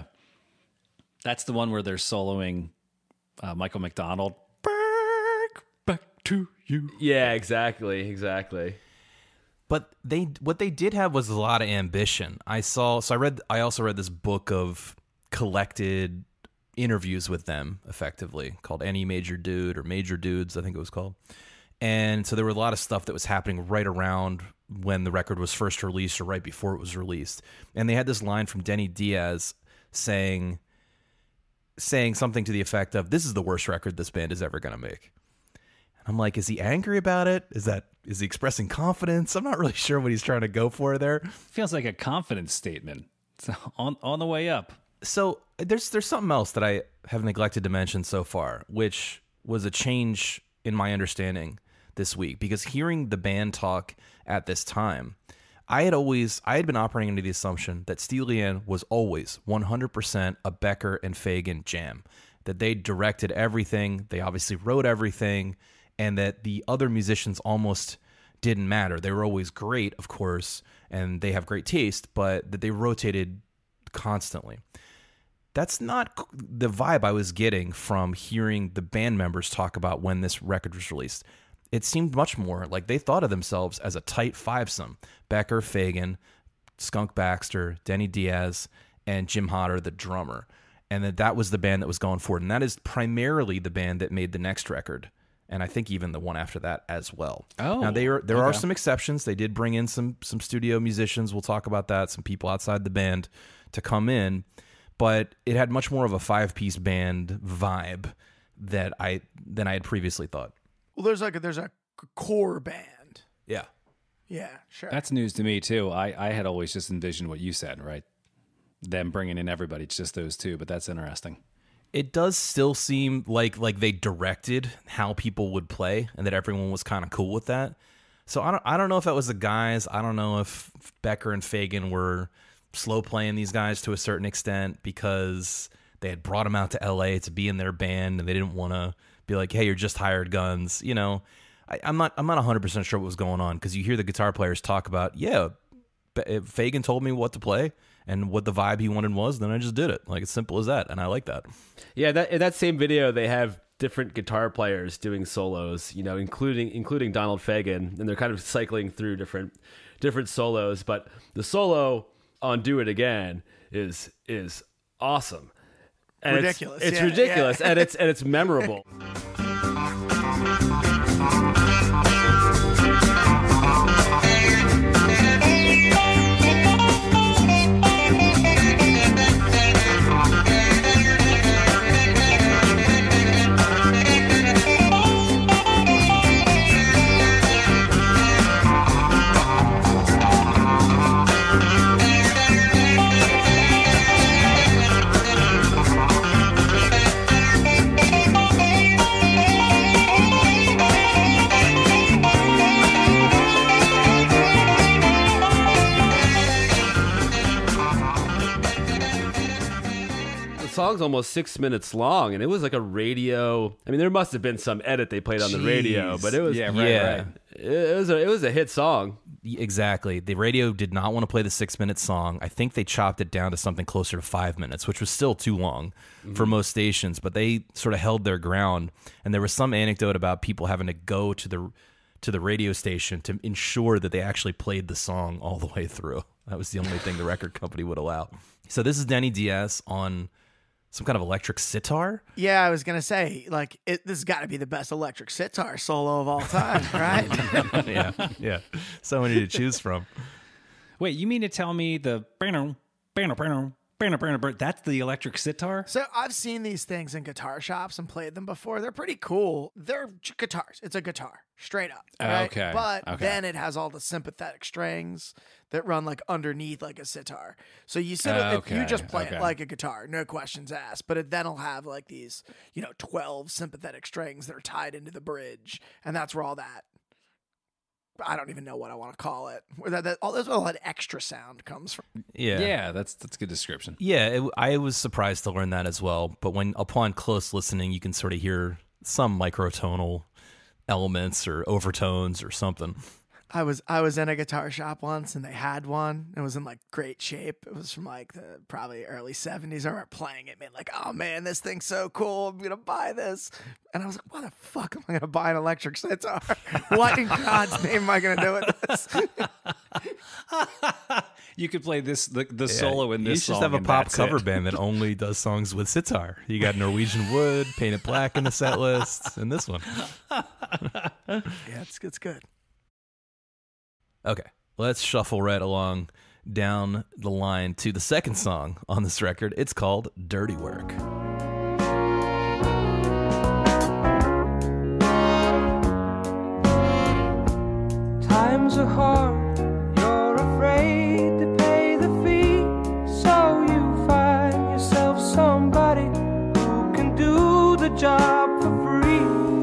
S3: That's the one where they're soloing Michael McDonald. Back to you.
S4: Yeah, exactly.
S2: But what they did have was a lot of ambition. I also read this book of collected interviews with them, effectively, called Any Major Dude or Major Dudes, I think it was called. And so there were a lot of stuff that was happening right around when the record was first released or right before it was released. And they had this line from Denny Diaz saying something to the effect of, "This is the worst record this band is ever going to make." And I'm like, is he angry about it? Is he expressing confidence? I'm not really sure what he's trying to go for there.
S3: Feels like a confidence statement. It's on the way up.
S2: So there's something else that I have neglected to mention so far, which was a change in my understanding this week, because hearing the band talk at this time, I had been operating under the assumption that Steely Dan was always 100% a Becker and Fagen jam, that they directed everything, they obviously wrote everything, and that the other musicians almost didn't matter. They were always great, of course, and they have great taste, but that they rotated constantly. That's not the vibe I was getting from hearing the band members talk about when this record was released. It seemed much more like they thought of themselves as a tight fivesome: Becker, Fagen, Skunk Baxter, Denny Diaz, and Jim Hodder, the drummer. And that was the band that was going forward. And that is primarily the band that made the next record. And I think even the one after that as well.
S3: Oh,
S2: now there are some exceptions. They did bring in some studio musicians. We'll talk about that. Some people outside the band to come in. But it had much more of a 5-piece band vibe than I had previously thought.
S1: Well, there's a core band.
S2: Yeah.
S1: Yeah, sure.
S3: That's news to me too. I had always just envisioned what you said, right? Them bringing in everybody, it's just those two, but that's interesting.
S2: It does still seem like they directed how people would play, and that everyone was kind of cool with that. So I don't know if that was the guys. I don't know if Becker and Fagen were slow playing these guys to a certain extent because they had brought them out to LA to be in their band, and they didn't want to be like, "Hey, you're just hired guns." You know, I'm not 100% sure what was going on, because you hear the guitar players talk about, yeah, Fagen told me what to play and what the vibe he wanted was, then I just did it. Like, it's simple as that, and I like that.
S4: Yeah, in that same video, they have different guitar players doing solos, you know, including Donald Fagen, and they're kind of cycling through different solos. But the solo on "Do It Again" is awesome. And
S1: ridiculous.
S4: It's ridiculous,
S1: yeah.
S4: and it's memorable. Song's almost 6 minutes long, and it was like a radio. I mean, there must have been some edit they played on the radio, but it was right. It was a hit song.
S2: Exactly. The radio did not want to play the 6-minute song. I think they chopped it down to something closer to 5 minutes, which was still too long for most stations, but they sort of held their ground. And there was some anecdote about people having to go to the radio station to ensure that they actually played the song all the way through. That was the only thing the record company would allow. So this is Denny Diaz on some kind of electric sitar.
S1: Yeah, I was gonna say, like, this has got to be the best electric sitar solo of all time, right?
S2: Yeah. So many to choose from.
S3: Wait, you mean to tell me the That's the electric sitar?
S1: So I've seen these things in guitar shops and played them before. They're pretty cool. They're guitars. It's a guitar, straight up. Right?
S3: Okay.
S1: But
S3: Okay.
S1: then it has all the sympathetic strings that run like underneath like a sitar. So you sit, if you just play it like a guitar, no questions asked. But then it'll have like these, 12 sympathetic strings that are tied into the bridge, and that's where all that. I don't even know what I want to call it. All that extra sound comes from.
S3: Yeah, that's a good description.
S2: Yeah, I was surprised to learn that as well. But upon close listening, you can sort of hear some microtonal elements or overtones or something.
S1: I was in a guitar shop once, and they had one. It was in like great shape. It was from like the probably early 70s. I remember playing it, man, like, oh man, this thing's so cool. I'm gonna buy this. And I was like, why the fuck am I gonna buy an electric sitar? What in God's name am I gonna do with this?
S3: You could play the solo in this song.
S2: You should have a
S3: and
S2: pop
S3: that's
S2: cover
S3: it.
S2: band that only does songs with sitar. You got Norwegian Wood, Painted Black in the set list, and this one.
S1: Yeah, it's good.
S2: Okay, let's shuffle right along down the line to the second song on this record. It's called Dirty Work.
S5: Times are hard, you're afraid to pay the fee, so you find yourself somebody who can do the job for free.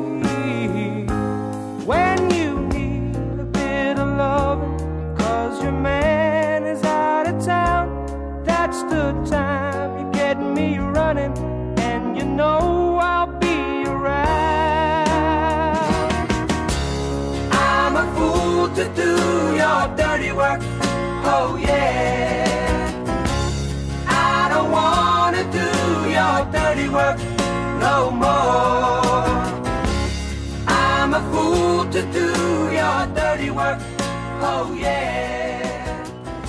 S5: When you need a bit of loving, 'cause your man is out of town, that's the time you get me running, and you know I'll be around. I'm a fool to do your dirty work, oh yeah. I don't wanna do your dirty work no more. I'm a fool to do your dirty work, oh yeah.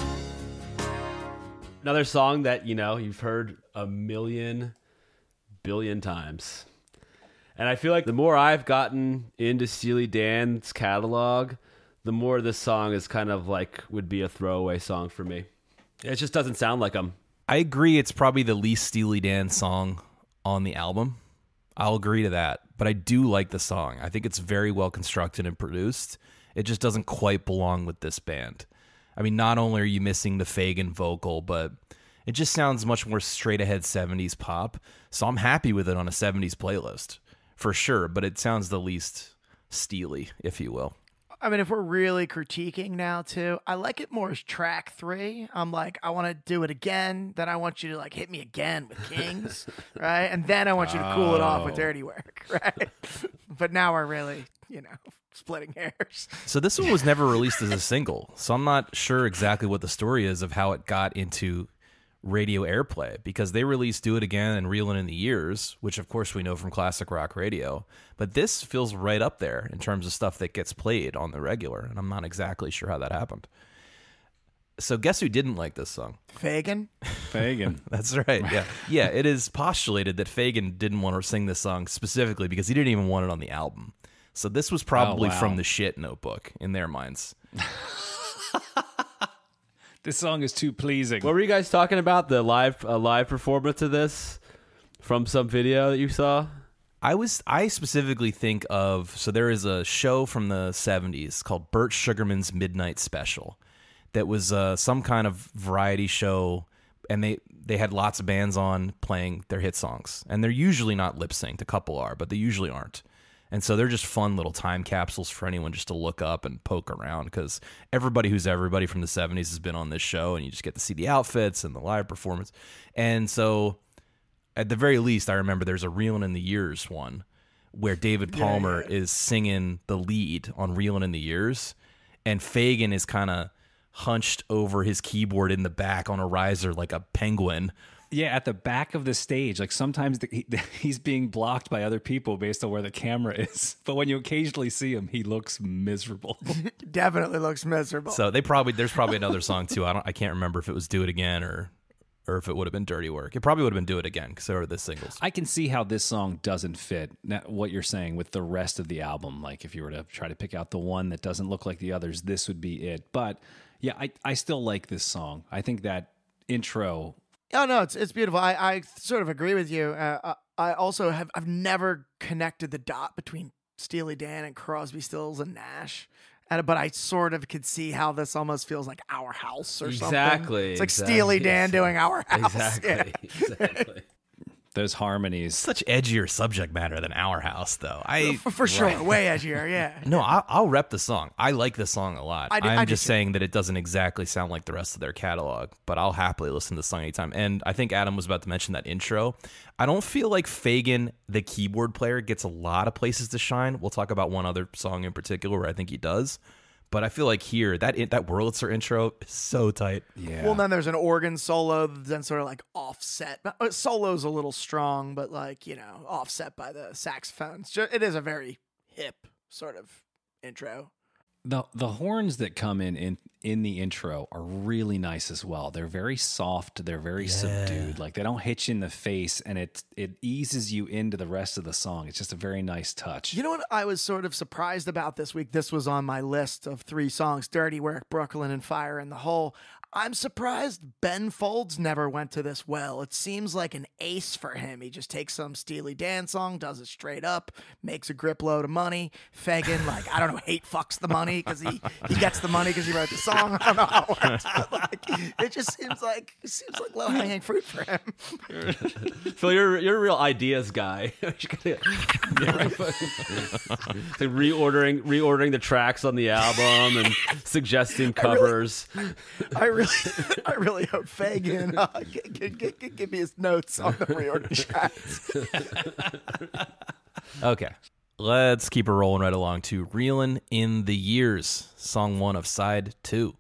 S4: Another song that, you've heard a million billion times. And I feel like the more I've gotten into Steely Dan's catalog, the more this song is kind of like would be a throwaway song for me. It just doesn't sound like them.
S2: I agree it's probably the least Steely Dan song on the album. I'll agree to that. But I do like the song. I think it's very well constructed and produced. It just doesn't quite belong with this band. I mean, not only are you missing the Fagen vocal, but it just sounds much more straight ahead 70s pop. So I'm happy with it on a 70s playlist for sure, but it sounds the least Steely, if you will.
S1: I mean, if we're really critiquing now too, I like it more as track 3. I'm like, I want to do it again. Then I want you to like hit me again with Kings, right? And then I want you to cool it off with Dirty Work, right? But now we're really, splitting hairs.
S2: So this one was never released as a single. So I'm not sure exactly what the story is of how it got into radio airplay, because they released Do It Again and Reelin' in the Years, which of course we know from classic rock radio, but this feels right up there in terms of stuff that gets played on the regular, and I'm not exactly sure how that happened. So guess who didn't like this song?
S1: Fagen.
S2: That's right. Yeah, it is postulated that Fagen didn't want to sing this song specifically because he didn't even want it on the album. So this was probably from the shit notebook in their minds.
S3: This song is too pleasing.
S4: What were you guys talking about? The live performance of this from some video that you saw?
S2: I specifically think of, so there is a show from the 70s called Burt Sugarman's Midnight Special that was some kind of variety show, and they had lots of bands on playing their hit songs, and they're usually not lip synced. A couple are, but they usually aren't. And so they're just fun little time capsules for anyone just to look up and poke around, because everybody who's everybody from the 70s has been on this show, and you just get to see the outfits and the live performance. And so at the very least, I remember there's a Reelin' in the Years one where David Palmer is singing the lead on Reelin' in the Years, and Fagen is kind of hunched over his keyboard in the back on a riser like a penguin.
S3: Yeah, at the back of the stage. Like sometimes he's being blocked by other people based on where the camera is. But when you occasionally see him, he looks miserable.
S1: Definitely looks miserable.
S2: So there's probably another song too. I can't remember if it was Do It Again or if it would have been Dirty Work. It probably would have been Do It Again because they were the singles.
S3: I can see how this song doesn't fit what you're saying with the rest of the album. Like if you were to try to pick out the one that doesn't look like the others, this would be it. But yeah, I still like this song. I think that intro
S1: Oh no, it's beautiful. I sort of agree with you. I also I've never connected the dot between Steely Dan and Crosby, Stills and Nash. But I sort of could see how this almost feels like Our House or something.
S4: Exactly.
S1: It's like Steely Dan doing Our House.
S4: Exactly.
S1: Yeah.
S4: Exactly.
S3: Those harmonies.
S2: Such edgier subject matter than Our House, though.
S1: For sure, way edgier, yeah.
S2: No, I'll rep the song. I like the song a lot.
S1: I
S2: I'm
S1: do
S2: just
S1: too.
S2: saying that it doesn't exactly sound like the rest of their catalog, but I'll happily listen to the song anytime. And I think Adam was about to mention that intro. I don't feel like Fagan, the keyboard player, gets a lot of places to shine. We'll talk about one other song in particular where I think he does. But I feel like here, that Wurlitzer intro is so tight.
S3: Yeah.
S1: Well, then there's an organ solo, then sort of like offset. Solo's a little strong, but like, offset by the saxophones. It is a very hip sort of intro.
S3: The horns that come in the intro are really nice as well. They're very soft. They're very subdued. Like they don't hit you in the face, and it eases you into the rest of the song. It's just a very nice touch.
S1: You know what I was sort of surprised about this week? This was on my list of 3 songs: Dirty Work, Brooklyn, and Fire in the Hole. I'm surprised Ben Folds never went to this well. It seems like an ace for him. He just takes some Steely Dan song, does it straight up, makes a grip load of money. Fagan, I don't know, hate fucks the money because he gets the money because he wrote the song. I don't know how it works, but it just seems like low hanging fruit for him.
S4: Phil, you're a real ideas guy. reordering the tracks on the album and suggesting covers.
S1: I really hope Fagan give me his notes on the reorder tracks.
S2: Okay, let's keep it rolling right along to Reelin' in the Years, song 1 of side 2.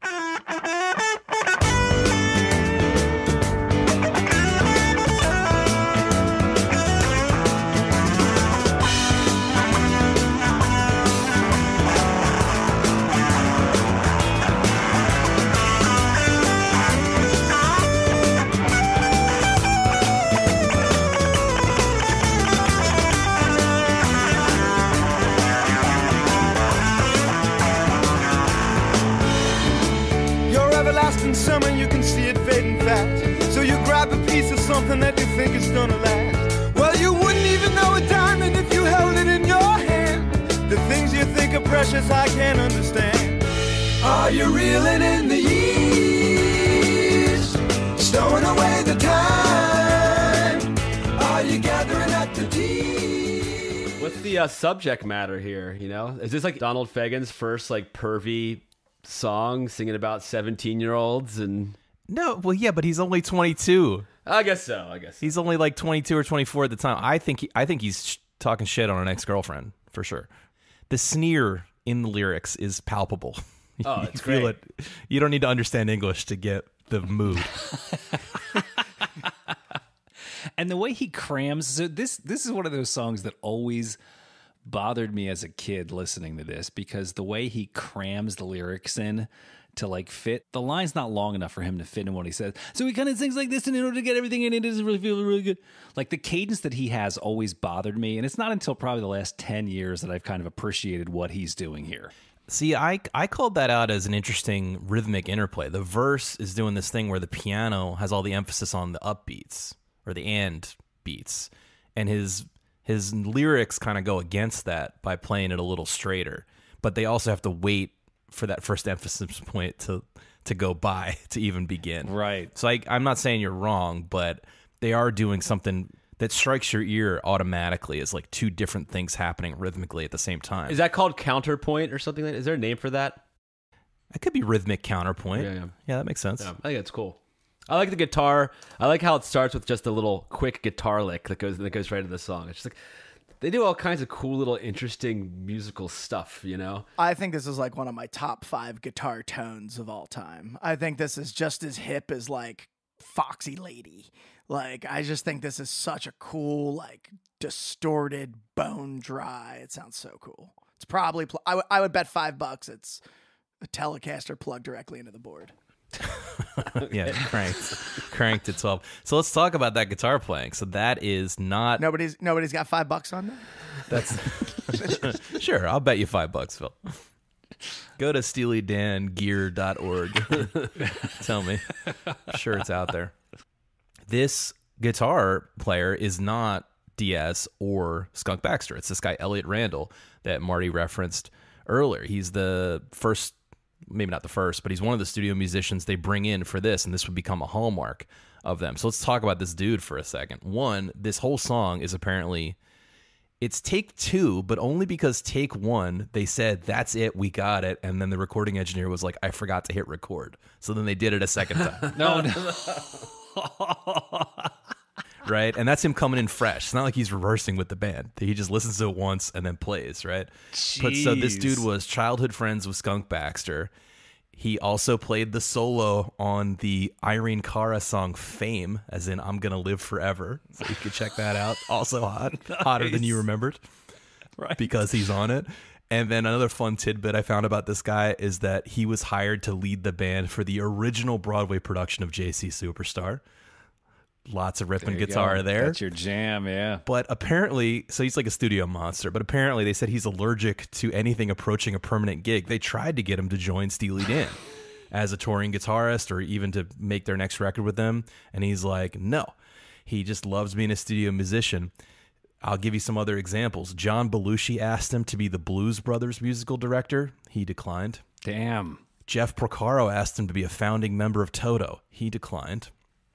S5: Summer, you can see it fading fast. So you grab a piece of something that you think is gonna last. Well, you wouldn't even know a diamond if you held it in your hand. The things you think are precious, I can't understand. Are you reeling in the years? Stowing away the time? Are you gathering at the tea?
S4: What's the subject matter here, Is this like Donald Fagen's first, pervy song singing about 17-year-olds and
S2: No, well, yeah, but he's only 22.
S4: I guess so.
S2: He's only 22 or 24 at the time. I think he's talking shit on an ex-girlfriend for sure. The sneer in the lyrics is palpable.
S4: Oh,
S2: you
S4: it's
S2: feel
S4: great.
S2: it. You don't need to understand English to get the mood.
S3: And the way he crams, so this is one of those songs that always bothered me as a kid listening to this, because the way he crams the lyrics in to fit, the line's not long enough for him to fit in what he says. So he kind of sings like this, and in order to get everything in, it doesn't really feel really good. Like the cadence that he has always bothered me, and it's not until probably the last 10 years that I've kind of appreciated what he's doing here.
S2: See, I called that out as an interesting rhythmic interplay. The verse is doing this thing where the piano has all the emphasis on the upbeats or the and beats, and his lyrics kind of go against that by playing it a little straighter, but they also have to wait for that first emphasis point to go by to even begin.
S3: Right.
S2: So I'm not saying you're wrong, but they are doing something that strikes your ear automatically as 2 different things happening rhythmically at the same time.
S4: Is that called counterpoint or something like that? Is there a name for that?
S2: It could be rhythmic counterpoint. Yeah, that makes sense.
S4: Yeah, I think that's cool. I like the guitar. I like how it starts with just a little quick guitar lick that goes right into the song. It's just they do all kinds of cool little interesting musical stuff,
S1: I think this is one of my top 5 guitar tones of all time. I think this is just as hip as Foxy Lady. I just think this is such a cool, distorted, bone dry. It sounds so cool. It's probably I would bet $5 it's a Telecaster plugged directly into the board.
S2: Yeah, cranked at 12. So let's talk about that guitar playing. So that is not
S1: Nobody's got $5 on that.
S2: that's sure. I'll bet you $5, Phil. Go to SteelyDanGear.org. Tell me. Sure, it's out there. This guitar player is not Diaz or Skunk Baxter. It's this guy, Elliot Randall, that Marty referenced earlier. He's the first, maybe not the first, but he's one of the studio musicians they bring in for this, and this would become a hallmark of them. So let's talk about this dude for a second. One, this whole song is apparently, it's take 2, but only because take 1, they said, that's it, we got it. And then the recording engineer was like, I forgot to hit record. So then they did it a second time.
S3: No.
S2: Right? And that's him coming in fresh. It's not like he's reversing with the band. He just listens to it once and then plays, right? But so this dude was childhood friends with Skunk Baxter. He also played the solo on the Irene Cara song Fame, as in I'm Gonna Live Forever. So you can check that out. Also hot. Nice. Hotter than you remembered. Right. Because he's on it. And then another fun tidbit I found about this guy is that he was hired to lead the band for the original Broadway production of JC Superstar. Lots of ripping guitar there.
S3: That's your jam, yeah.
S2: But apparently, so he's like a studio monster, but apparently they said he's allergic to anything approaching a permanent gig. They tried to get him to join Steely Dan as a touring guitarist or even to make their next record with them. And he's like, no, he just loves being a studio musician. I'll give you some other examples. John Belushi asked him to be the Blues Brothers musical director. He declined.
S3: Damn.
S2: Jeff Porcaro asked him to be a founding member of Toto. He declined.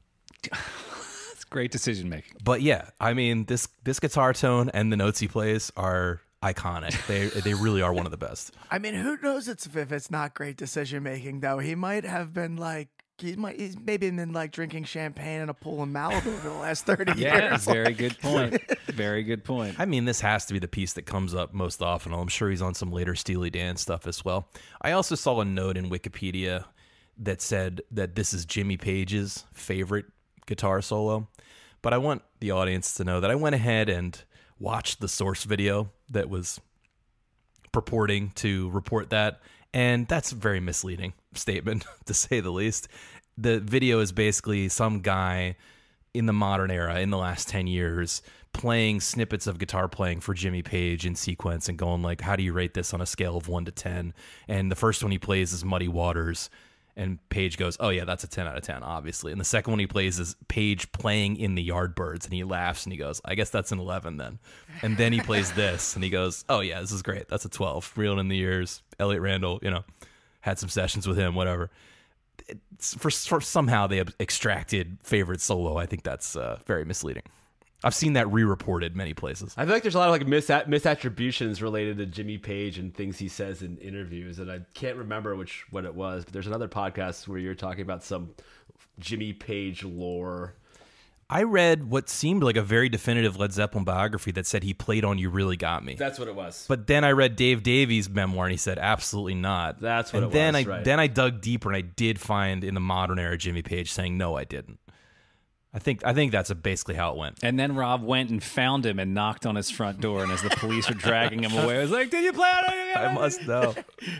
S3: Great decision making.
S2: But yeah, I mean, this guitar tone and the notes he plays are iconic. They really are one of the best.
S1: I mean, who knows if it's not great decision making though? He might have been like he's maybe been like drinking champagne in a pool in Malibu for the last 30 years.
S3: Very good point. Very good point.
S2: I mean, this has to be the piece that comes up most often. I'm sure he's on some later Steely Dan stuff as well. I also saw a note in Wikipedia that said that this is Jimmy Page's favorite guitar solo. But I want the audience to know that I went ahead and watched the source video that was purporting to report that, and that's a very misleading statement, to say the least. The video is basically some guy in the modern era, in the last 10 years, playing snippets of guitar playing for Jimmy Page in sequence and going like, how do you rate this on a scale of 1 to 10? And the first one he plays is Muddy Waters. And Page goes, oh, yeah, that's a 10 out of 10, obviously. And the second one he plays is Page playing in the Yardbirds. And he laughs and he goes, I guess that's an 11 then. And then he plays this and he goes, oh, yeah, this is great. That's a 12. Reeled in the years. Elliot Randall, had some sessions with him, whatever. For somehow they have extracted favorite solo. I think that's very misleading. I've seen that re-reported many places.
S4: I feel like there's a lot of like misattributions related to Jimmy Page and things he says in interviews, and I can't remember what it was. But there's another podcast where you're talking about some Jimmy Page lore.
S2: I read what seemed like a very definitive Led Zeppelin biography that said he played on "You Really Got Me."
S4: That's what it was.
S2: But then I read Dave Davies' memoir, and he said absolutely not.
S4: That's what
S2: and
S4: it
S2: then
S4: was.
S2: Then I dug deeper, and I did find in the modern era Jimmy Page saying no, I didn't. I think that's basically how it went.
S3: And then Rob went and found him and knocked on his front door. And as the police were dragging him away, I was like, "Did you play it?"
S2: I must know.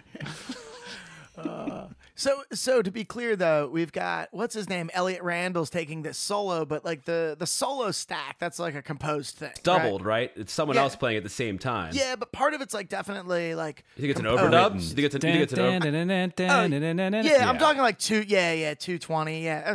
S1: So to be clear though, we've got what's his name, Elliot Randall's taking this solo, but like the solo stack, that's like a composed thing.
S4: Doubled, right? It's someone else playing at the same time.
S1: Yeah, but part of it's like definitely like.
S4: You think it's an overdub? You think it's an
S1: Yeah, I'm talking like 220. Yeah.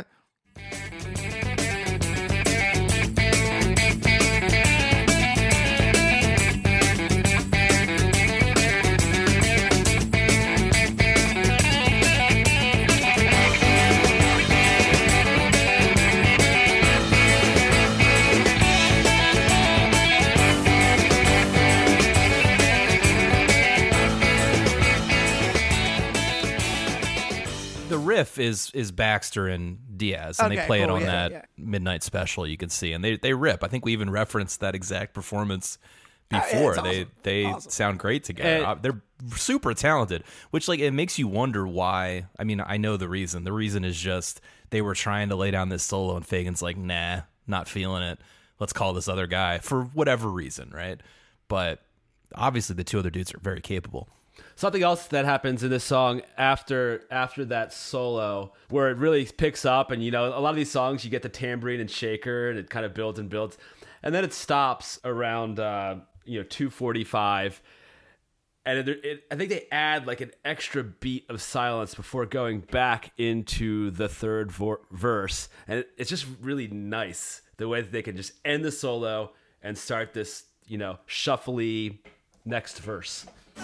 S2: The riff is Baxter and Diaz, and they play it on that Midnight Special. You can see, and they rip. I think we even referenced that exact performance before.
S1: Awesome.
S2: They
S1: awesome.
S2: sound great together. They're super talented, which like it makes you wonder why. I mean, I know the reason. The reason is just they were trying to lay down this solo, and Fagen's like, nah, not feeling it. Let's call this other guy for whatever reason, right? But obviously, the two other dudes are very capable.
S4: Something else that happens in this song after that solo, where it really picks up, and a lot of these songs you get the tambourine and shaker, and it kind of builds and builds, and then it stops around 2:45, And I think they add like an extra beat of silence before going back into the third verse. And it's just really nice the way that they can just end the solo and start this, shuffly next verse.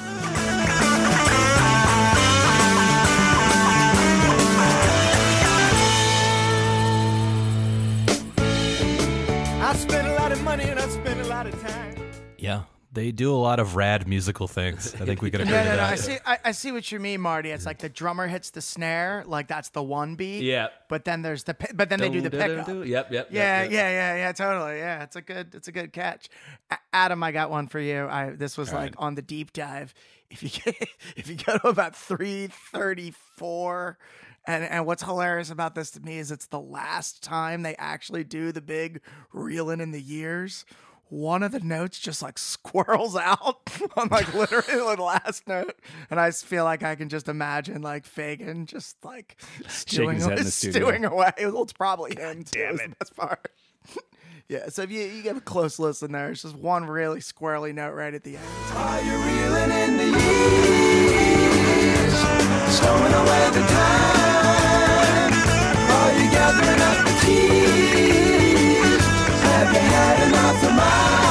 S5: I spent a lot of money and I spent a lot of time.
S2: Yeah, they do a lot of rad musical things. I think we could agree to that.
S1: I see what you mean, Marty. It's like the drummer hits the snare, like that's the one beat.
S4: Yeah.
S1: But then they do the pickup.
S4: Yep.
S1: Yeah, totally. Yeah, it's a good catch. Adam, I got one for you. This was like on the deep dive. If you go to about 334. And what's hilarious about this to me is it's the last time they actually do the big reeling in the years. One of the notes just like squirrels out on like literally the last note. And I feel like I can just imagine like Fagan just like stewing away. Well, it's probably him too. Damn it. The best part. Yeah, so if you give a close listen there, it's just one really squirrely note right at the end.
S5: Are you reeling in the years? Stowing away the time? Are you gathering up the tears? Have you had enough of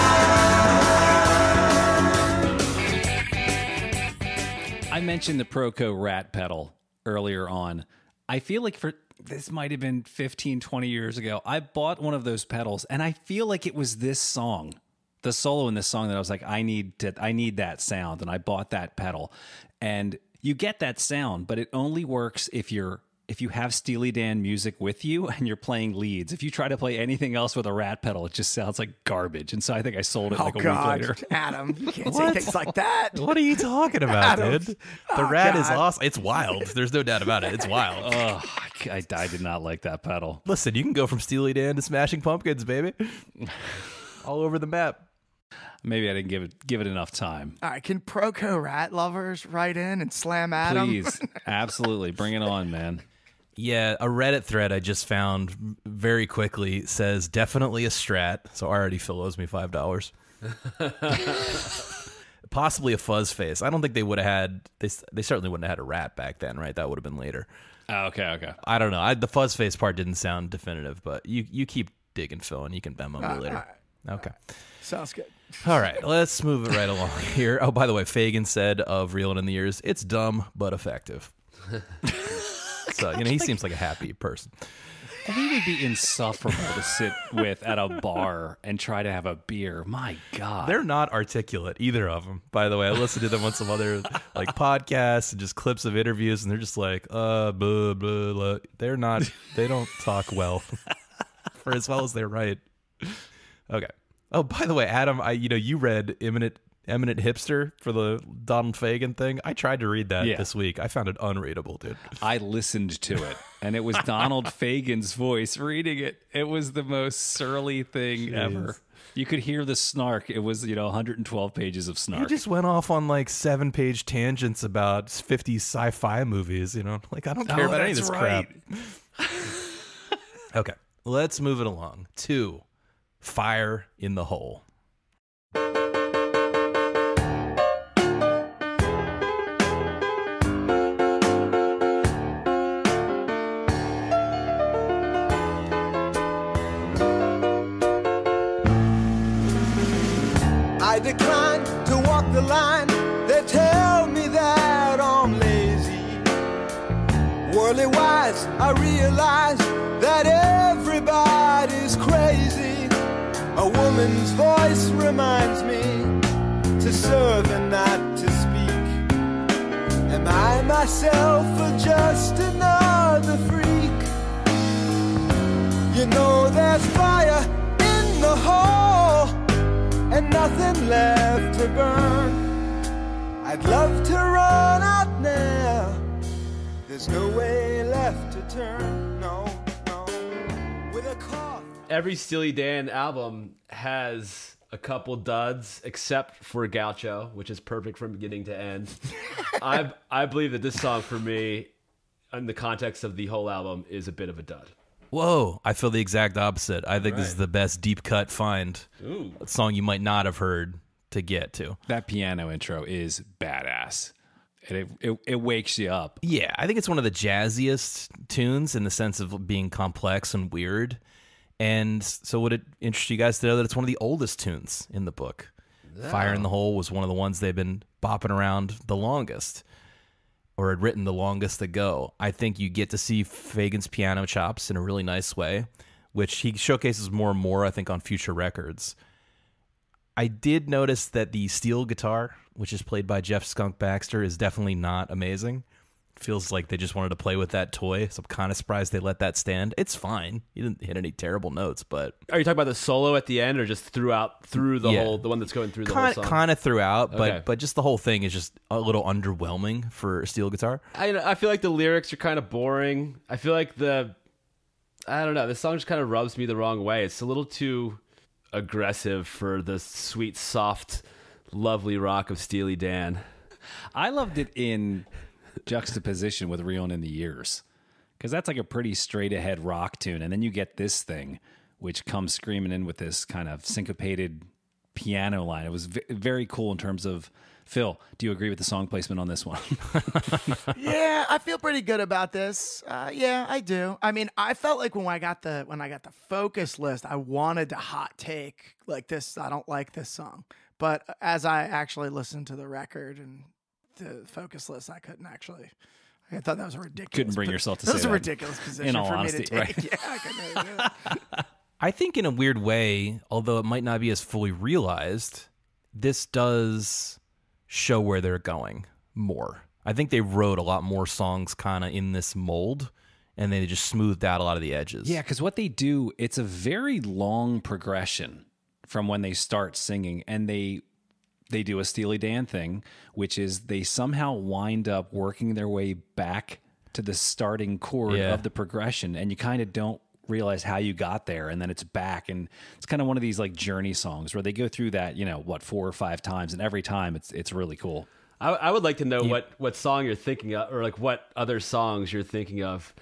S5: mine?
S3: I mentioned the Proco Rat pedal earlier on. I feel like this might have been 15, 20 years ago. I bought one of those pedals, and I feel like it was this song, the solo in this song, that I was like, I need that sound, and I bought that pedal. And you get that sound, but it only works if you have Steely Dan music with you and you're playing leads. If you try to play anything else with a Rat pedal, it just sounds like garbage. And so I think I sold it a week later.
S1: Adam, you can't say things like that.
S2: What are you talking about,
S1: Adam.
S2: dude? The Rat is awesome. It's wild. There's no doubt about it. It's wild.
S3: Oh, I did not like that pedal.
S2: Listen, you can go from Steely Dan to Smashing Pumpkins, baby. All over the map.
S3: Maybe I didn't give it enough time.
S1: All right, can Proco Rat lovers write in and slam Adam?
S3: Please, absolutely. Bring it on, man.
S2: Yeah, a Reddit thread I just found very quickly says definitely a Strat. So already Phil owes me $5. Possibly a Fuzz Face. I don't think they would have had. They certainly wouldn't have had a Rat back then, right? That would have been later.
S3: Oh, okay.
S2: I don't know. The Fuzz Face part didn't sound definitive, but you keep digging, Phil, and you can Venmo me later. Okay.
S1: Sounds good.
S2: All right, let's move it right along here. Oh, by the way, Fagan said of Reeling in the Years, it's dumb but effective. So, he seems like a happy person.
S3: He would be insufferable to sit with at a bar and try to have a beer. My God.
S2: They're not articulate, either of them. By the way, I listened to them on some other like podcasts and just clips of interviews, and they're just like, blah, blah, blah. They don't talk well for as well as they write. Okay. Oh, by the way, Adam, you read Eminent Hipster for the Donald Fagen thing. I tried to read that this week. I found it unreadable, dude.
S3: I listened to it, and it was Donald Fagen's voice reading it. It was the most surly thing ever. You could hear the snark. It was, 112 pages of snark.
S2: He just went off on like 7-page tangents about 50 sci-fi movies, Like, I don't care about any of this crap. Okay, let's move it along to Fire in the Hole.
S5: I decline to walk the line. They tell me that I'm lazy. Worldly wise, I realize that everybody's crazy. A woman's voice reminds me to serve and not to speak. Am I myself or just another freak? There's fire in the hole and nothing left to burn. I'd love to run out now. There's no way left to turn. No, with a cough.
S4: Every Steely Dan album has a couple duds, except for Gaucho, which is perfect from beginning to end. I believe that this song, for me, in the context of the whole album, is a bit of a dud.
S2: Whoa, I feel the exact opposite. I think this is the best deep cut find.
S4: Ooh.
S2: A song you might not have heard to get to.
S3: That piano intro is badass. badass. And it wakes you up.
S2: Yeah, I think it's one of the jazziest tunes in the sense of being complex and weird. And so would it interest you guys to know that it's one of the oldest tunes in the book? Fire in the Hole was one of the ones they've been bopping around the longest, or had written the longest ago. I think you get to see Fagen's piano chops in a really nice way, which he showcases more and more, I think, on future records. I did notice that the steel guitar, which is played by Jeff Skunk Baxter, is definitely not amazing. It feels like they just wanted to play with that toy, so I'm kind of surprised they let that stand. It's fine. He didn't hit any terrible notes, but...
S4: Are you talking about the solo at the end, or just through the whole, the one that's going through the whole song?
S2: Kind of throughout,
S4: Okay.
S2: but just the whole thing is just a little underwhelming for steel guitar.
S4: I feel like the lyrics are kind of boring. I feel like I don't know, the song just kind of rubs me the wrong way. It's a little too aggressive for the sweet, soft, lovely rock of Steely Dan.
S3: I loved it in juxtaposition with Reelin' in the Years, because that's like a pretty straight ahead rock tune, and then you get this thing which comes screaming in with this kind of syncopated piano line. It was very cool in terms of... Phil, do you agree with the song placement on this one?
S1: Yeah, I feel pretty good about this. Yeah, I do. I mean, I felt like when I got the focus list, I wanted to hot take like this. I don't like this song, but as I actually listened to the record and the focus list, I couldn't actually. I thought that was a ridiculous.
S3: Couldn't bring yourself to
S1: that
S3: say
S1: was a
S3: that.
S1: ridiculous position
S3: In all
S1: for
S3: honesty,
S1: me to take.
S3: right.
S1: Yeah, I couldn't really do it.
S2: I think in a weird way, although it might not be as fully realized, this does show where they're going more. I think they wrote a lot more songs kind of in this mold, and they just smoothed out a lot of the edges.
S3: Yeah, because what they do, it's a very long progression from when they start singing, and they do a Steely Dan thing, which is they somehow wind up working their way back to the starting chord of the progression, and you kind of don't realize how you got there, and then it's back, and it's kind of one of these like journey songs where they go through that 4 or 5 times, and every time it's really cool.
S4: I would like to know what song you're thinking of, or like what other songs you're thinking of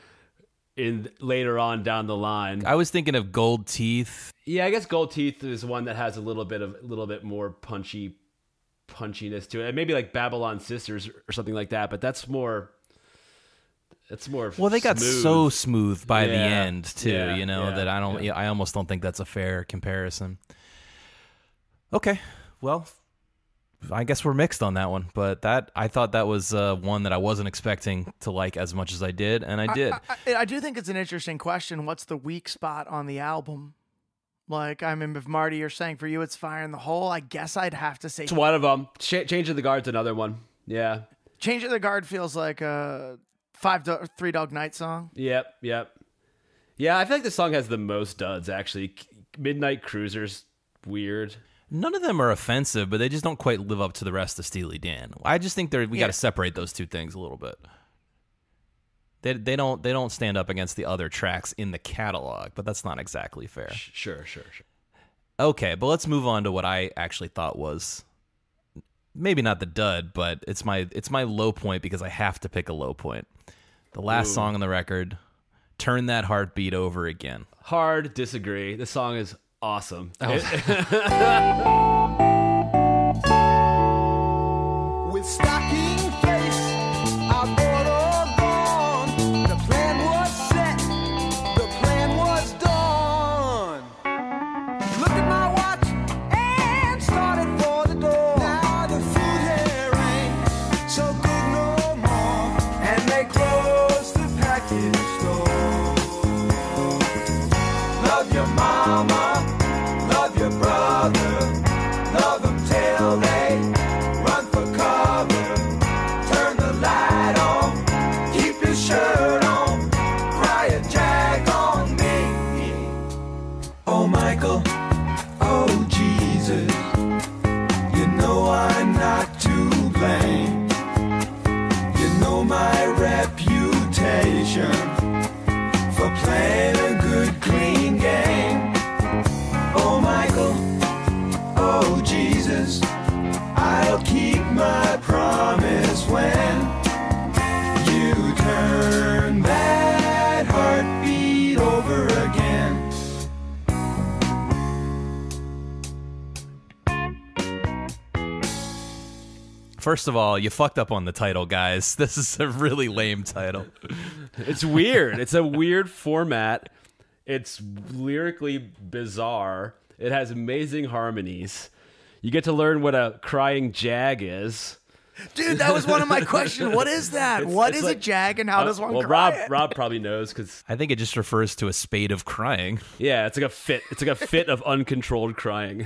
S4: in later on down the line.
S2: I was thinking of Gold Teeth.
S4: Yeah, I guess Gold Teeth is one that has a little bit more punchiness to it, and maybe like Babylon Sisters or something like that. But that's more. It's more.
S2: Well, they got
S4: smooth.
S2: so smooth by the
S4: Yeah.
S2: end too,
S4: Yeah.
S2: that I don't.
S4: Yeah.
S2: I almost don't think that's a fair comparison. Okay, well, I guess we're mixed on that one, but I thought that was one that I wasn't expecting to like as much as I did, and I did.
S1: I do think it's an interesting question. What's the weak spot on the album? Like, I mean, if Marty, you're saying for you it's Fire in the Hole, I guess I'd have to say
S4: It's one of them. Change of the Guard's another one. Yeah.
S1: Change of the Guard feels like a Three Dog Night song.
S4: Yep. Yeah, I feel like the song has the most duds, actually. Midnight Cruiser's weird.
S2: None of them are offensive, but they just don't quite live up to the rest of Steely Dan. I just think we got to separate those two things a little bit. They don't stand up against the other tracks in the catalog, but that's not exactly fair.
S4: Sure.
S2: Okay, but let's move on to what I actually thought was maybe not the dud, but it's my low point because I have to pick a low point. The last song on the record, Turn That Heartbeat Over Again.
S4: Hard disagree. The song is awesome.
S5: With stocking face, I bought all gone. The plan was set, the plan was done. Look at my watch and started for the door. Now the food here ain't so good no more, and they closed the package store. Love your mama, love your brother, love them till they run for cover. Turn the light on, keep your shirt on, cry a jag on me. Oh Michael, oh Jesus, you know I'm not to blame. You know my reputation for playing a good clean game. Oh Michael, oh Jesus, I'll keep my promise when you turn that heartbeat over again.
S2: First of all, you fucked up on the title, guys. This is a really lame title.
S4: It's weird. It's a weird format. It's lyrically bizarre. It has amazing harmonies. You get to learn what a crying jag is.
S1: Dude, that was one of my questions. What is that? What is a jag and how does one cry it?
S4: Rob probably knows because
S2: I think it just refers to a spate of crying.
S4: yeah, it's like a fit. It's like a fit of uncontrolled crying.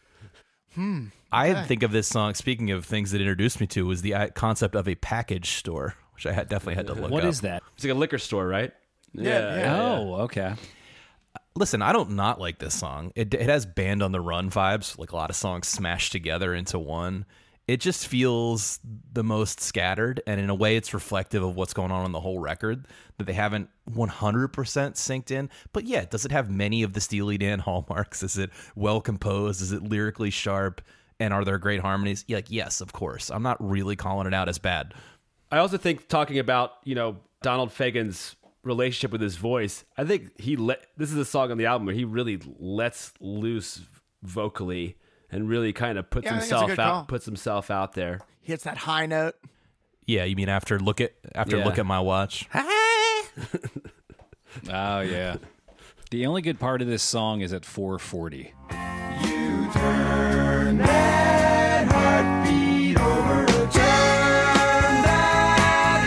S2: I think of this song, speaking of things that introduced me to, was the concept of a package store, which I definitely had to look up.
S3: What is that?
S4: It's like a liquor store, right?
S1: Yeah.
S3: Oh, okay.
S2: Listen, I don't not like this song. It has Band on the Run vibes, like a lot of songs smashed together into one. It just feels the most scattered, and in a way it's reflective of what's going on the whole record, that they haven't 100% synced in. But yeah, does it have many of the Steely Dan hallmarks? Is it well composed? Is it lyrically sharp? And are there great harmonies? Like, yes, of course. I'm not really calling it out as bad.
S4: I also think talking about, Donald Fagen's relationship with his voice, I think this is a song on the album where he really lets loose vocally and really kind of puts himself out there.
S1: He hits that high note.
S2: Yeah, you mean after look at my watch?
S3: Oh, yeah. The only good part of this song is at 4:40.
S5: You turn that heartbeat over, turn that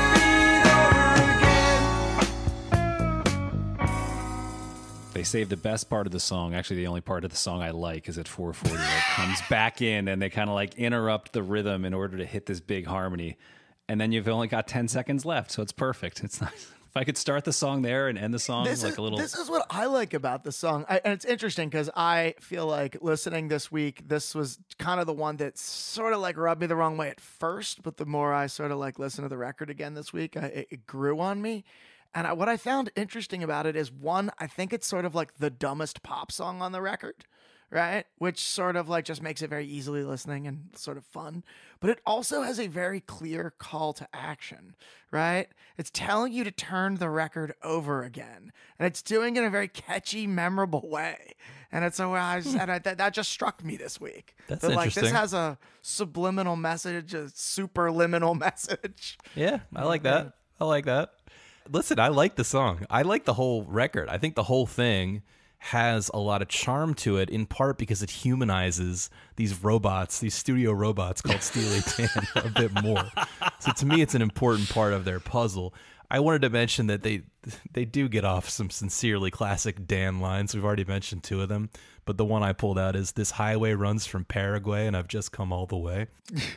S5: heartbeat over again.
S3: They save the best part of the song. Actually, the only part of the song I like is at 4:40. It comes back in, and they kind of like interrupt the rhythm in order to hit this big harmony. And then you've only got 10 seconds left, so it's perfect. It's nice. If I could start the song there and end the song
S1: This is what I like about the song. And it's interesting because I feel like listening this week, this was kind of the one that sort of like rubbed me the wrong way at first. But the more I sort of like listen to the record again this week, it grew on me. And what I found interesting about it is, one, I think it's sort of like the dumbest pop song on the record, right? Which sort of like just makes it very easily listening and sort of fun. But it also has a very clear call to action, right? It's telling you to turn the record over again. And it's doing it in a very catchy, memorable way. And it's that just struck me this week.
S2: That's
S1: that, like,
S2: interesting.
S1: this has a subliminal message, a superliminal message.
S2: Yeah, I like that. Listen, I like the song. I like the whole record. I think the whole thing has a lot of charm to it, in part because it humanizes these robots, these studio robots called Steely Dan a bit more. So to me, it's an important part of their puzzle. I wanted to mention that they do get off some sincerely classic Dan lines. We've already mentioned two of them, but the one I pulled out is, "This highway runs from Paraguay and I've just come all the way."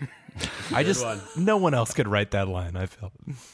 S2: No one else could write that line, I felt.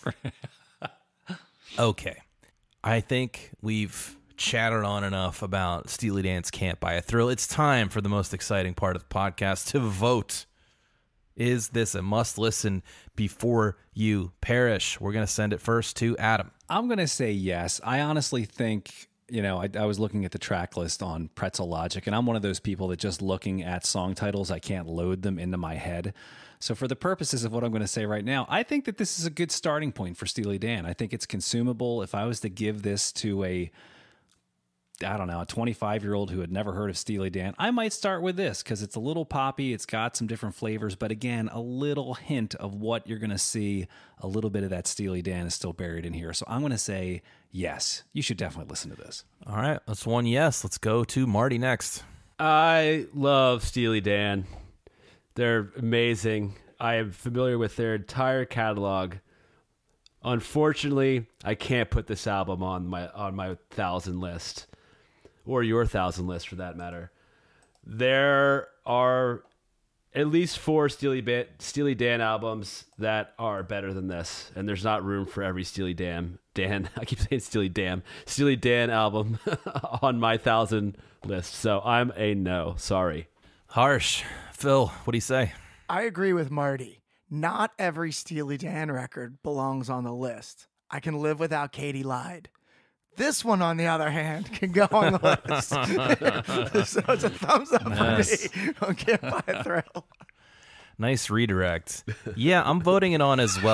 S2: Okay. I think we've chatted on enough about Steely Dan's Can't Buy a Thrill. It's time for the most exciting part of the podcast, to vote. Is this a must listen before you perish? We're going to send it first to Adam.
S3: I'm going to say yes. I honestly think, I was looking at the track list on Pretzel Logic, and I'm one of those people that just looking at song titles, I can't load them into my head. So for the purposes of what I'm going to say right now, I think that this is a good starting point for Steely Dan. I think it's consumable. If I was to give this to a 25-year-old who had never heard of Steely Dan, I might start with this because it's a little poppy. It's got some different flavors, but again, a little hint of what you're going to see. A little bit of that Steely Dan is still buried in here. So I'm going to say yes. You should definitely listen to this.
S2: All right, that's one yes. Let's go to Marty next.
S4: I love Steely Dan. They're amazing. I am familiar with their entire catalog. Unfortunately, I can't put this album on my 1,000 list, or your 1,000 list for that matter. There are at least 4 Steely Dan albums that are better than this, and there's not room for every Steely Dan. I keep saying Steely Dan album on my 1,000 list. So I'm a no. Sorry.
S2: Harsh. Phil, what do you say?
S1: I agree with Marty. Not every Steely Dan record belongs on the list. I can live without Katie Lied. This one, on the other hand, can go on the list. So it's a thumbs up for me on Can't Buy a Thrill.
S2: Nice redirect. Yeah, I'm voting it on as well.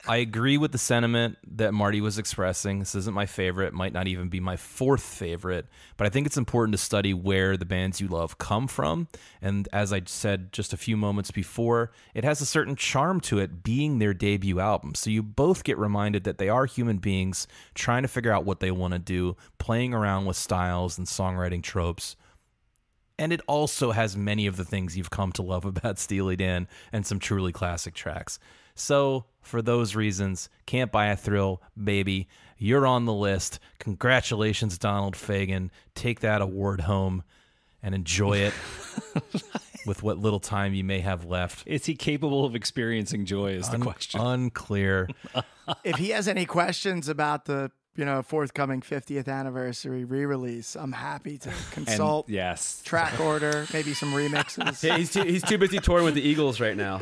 S2: I agree with the sentiment that Marty was expressing. This isn't my favorite, might not even be my fourth favorite, but I think it's important to study where the bands you love come from. And as I said just a few moments before, it has a certain charm to it being their debut album. So you both get reminded that they are human beings trying to figure out what they want to do, playing around with styles and songwriting tropes. And it also has many of the things you've come to love about Steely Dan and some truly classic tracks. So, for those reasons, Can't Buy a Thrill, baby, you're on the list. Congratulations, Donald Fagen. Take that award home and enjoy it with what little time you may have left.
S3: Is he capable of experiencing joy is the question.
S2: Unclear.
S1: If he has any questions about the forthcoming 50th anniversary re-release, I'm happy to consult.
S3: And, yes.
S1: Track order, maybe some remixes.
S4: Yeah, he's too busy touring with the Eagles right now.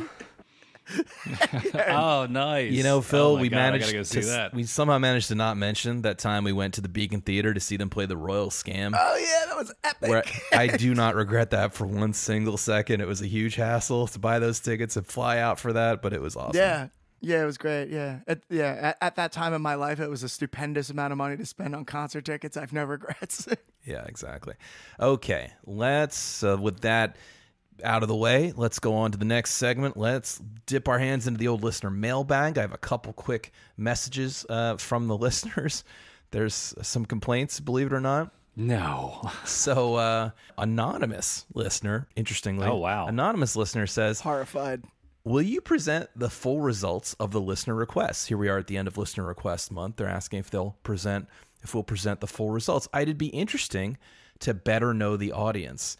S3: Oh, nice.
S2: You know, Phil,
S3: Oh my
S2: we
S3: God, I
S2: managed
S3: gotta go see that.
S2: we somehow managed to not mention that time we went to the Beacon Theater to see them play the Royal Scam.
S1: Oh yeah, that was epic.
S2: Where I do not regret that for one single second. It was a huge hassle to buy those tickets and fly out for that, but it was awesome.
S1: Yeah, it was great. Yeah, at that time in my life, it was a stupendous amount of money to spend on concert tickets. I've no regrets.
S2: Yeah, exactly. Okay, let's, with that out of the way, let's go on to the next segment. Let's dip our hands into the old listener mailbag. I have a couple quick messages from the listeners. There's some complaints, believe it or not.
S3: No.
S2: So, anonymous listener, interestingly.
S3: Oh, wow.
S2: Anonymous listener says,
S1: Horrified.
S2: will you present the full results of the listener requests? Here we are at the end of listener request month. They're asking if we'll present the full results. It'd be interesting to better know the audience.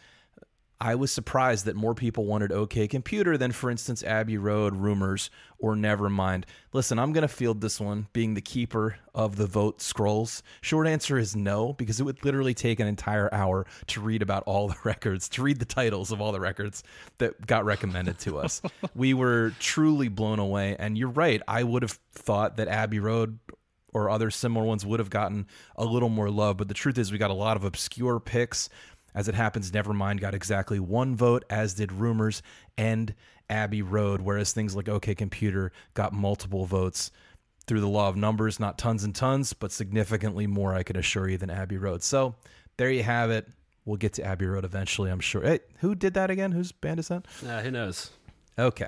S2: I was surprised that more people wanted OK Computer than, for instance, Abbey Road, Rumors, or Nevermind. Listen, I'm going to field this one, being the keeper of the vote scrolls. Short answer is no, because it would literally take an entire hour to read about all the records, to read the titles of all the records that got recommended to us. We were truly blown away, and you're right. I would have thought that Abbey Road or other similar ones would have gotten a little more love, but the truth is we got a lot of obscure picks. As it happens, Nevermind got exactly one vote, as did Rumors and Abbey Road, whereas things like OK Computer got multiple votes through the law of numbers, not tons and tons, but significantly more, I can assure you, than Abbey Road. So there you have it. We'll get to Abbey Road eventually, I'm sure. Hey, who did that again? Whose band is that?
S4: Who knows?
S2: Okay.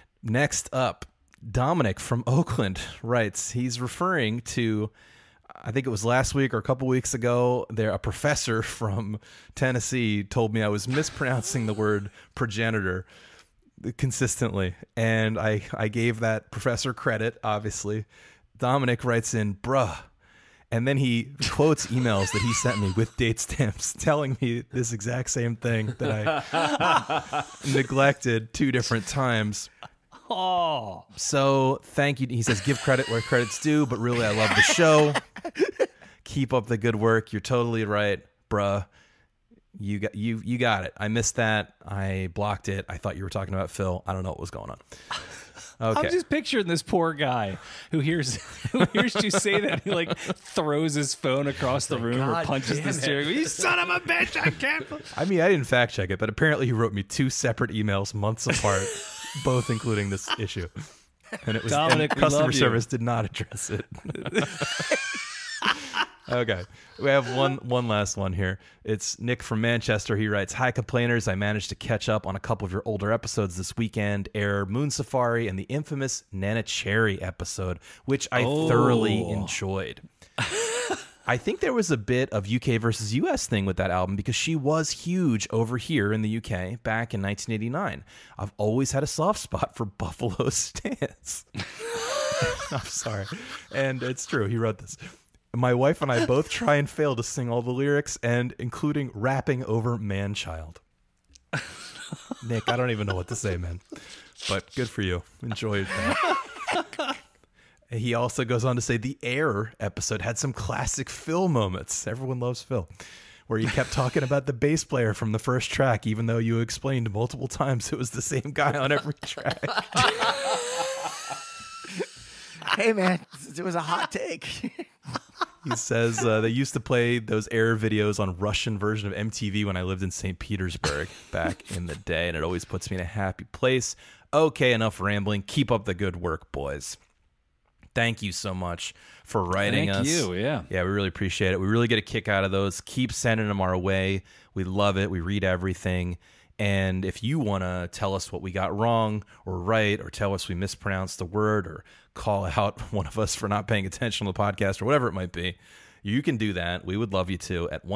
S2: Next up, Dominic from Oakland writes, he's referring to, I think it was last week or a couple weeks ago, a professor from Tennessee told me I was mispronouncing the word progenitor consistently, and I gave that professor credit, obviously. Dominic writes in, bruh, and then he quotes emails that he sent me with date stamps telling me this exact same thing that I neglected 2 different times.
S3: Oh,
S2: so thank you. He says, give credit where credit's due, but really, I love the show. Keep up the good work. You're totally right, bruh. You got it. I missed that. I blocked it. I thought you were talking about Phil. I don't know what was going on. Okay.
S3: I'm just picturing this poor guy who hears you say that. He like throws his phone across the room or punches the steering wheel. You son of a bitch! I can't.
S2: I mean, I didn't fact check it, but apparently he wrote me 2 separate emails months apart. Both including this issue, and it was
S3: Dominic,
S2: and customer service did not address it. Okay, we have one last one here. It's Nick from Manchester. He writes, "Hi complainers, I managed to catch up on a couple of your older episodes this weekend. Air Moon Safari and the infamous Nana Cherry episode, which I thoroughly enjoyed." I think there was a bit of UK versus US thing with that album because she was huge over here in the UK back in 1989. I've always had a soft spot for Buffalo Stance. I'm sorry. And it's true. He wrote this. My wife and I both try and fail to sing all the lyrics, and including rapping over man-child. Nick, I don't even know what to say, man. But good for you. Enjoyed that. He also goes on to say the Air episode had some classic Phil moments. Everyone loves Phil. Where you kept talking about the bass player from the first track, even though you explained multiple times it was the same guy on every track.
S1: Hey, man, it was a hot take.
S2: He says they used to play those Air videos on Russian version of MTV when I lived in St. Petersburg back in the day, and it always puts me in a happy place. Okay, enough rambling. Keep up the good work, boys. thank you so much for writing us.
S3: Thank you, yeah.
S2: Yeah, we really appreciate it. We really get a kick out of those. Keep sending them our way. We love it. We read everything. And if you want to tell us what we got wrong or right, or tell us we mispronounced the word, or call out one of us for not paying attention to the podcast, or whatever it might be, you can do that. We would love you to at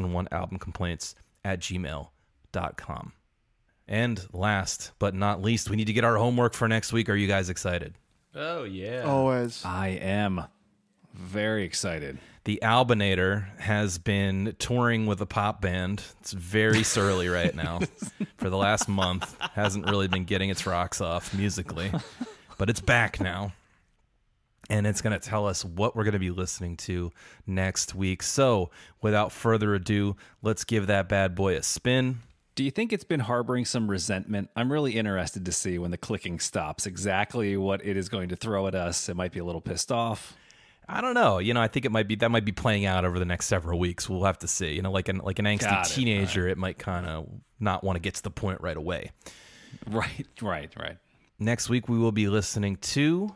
S2: 1001albumcomplaints@gmail.com. And last but not least, we need to get our homework for next week. Are you guys excited?
S4: Oh, yeah.
S1: Always.
S3: I am very excited.
S2: The Albinator has been touring with a pop band. It's very surly right now. For the last month, hasn't really been getting its rocks off musically, but it's back now. And it's going to tell us what we're going to be listening to next week. So without further ado, let's give that bad boy a spin.
S3: Do you think it's been harboring some resentment? I'm really interested to see when the clicking stops exactly what it is going to throw at us. It might be a little pissed off.
S2: I don't know. I think that might be playing out over the next several weeks. We'll have to see. Like an angsty teenager, it might kind of not want to get to the point right away.
S3: Right.
S2: Next week, we will be listening to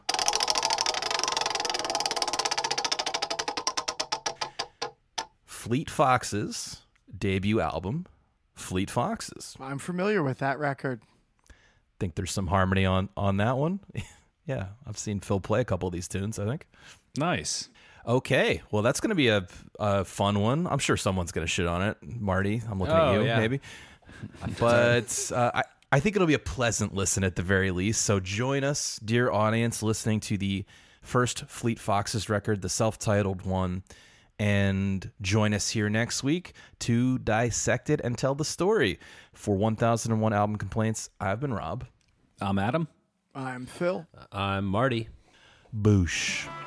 S2: Fleet Foxes' debut album, Fleet Foxes.
S1: I'm familiar with that record.
S2: Think there's some harmony on that one. Yeah, I've seen Phil play a couple of these tunes, I think.
S3: Nice.
S2: Okay, well, that's going to be a fun one. I'm sure someone's going to shit on it. Marty, I'm looking at you,
S4: yeah.
S2: maybe. But I think it'll be a pleasant listen at the very least. So join us, dear audience, listening to the first Fleet Foxes record, the self-titled one, and join us here next week to dissect it and tell the story. For 1001 Album Complaints, I've been Rob.
S3: I'm Adam.
S1: I'm Phil.
S4: I'm Marty.
S2: Boosh.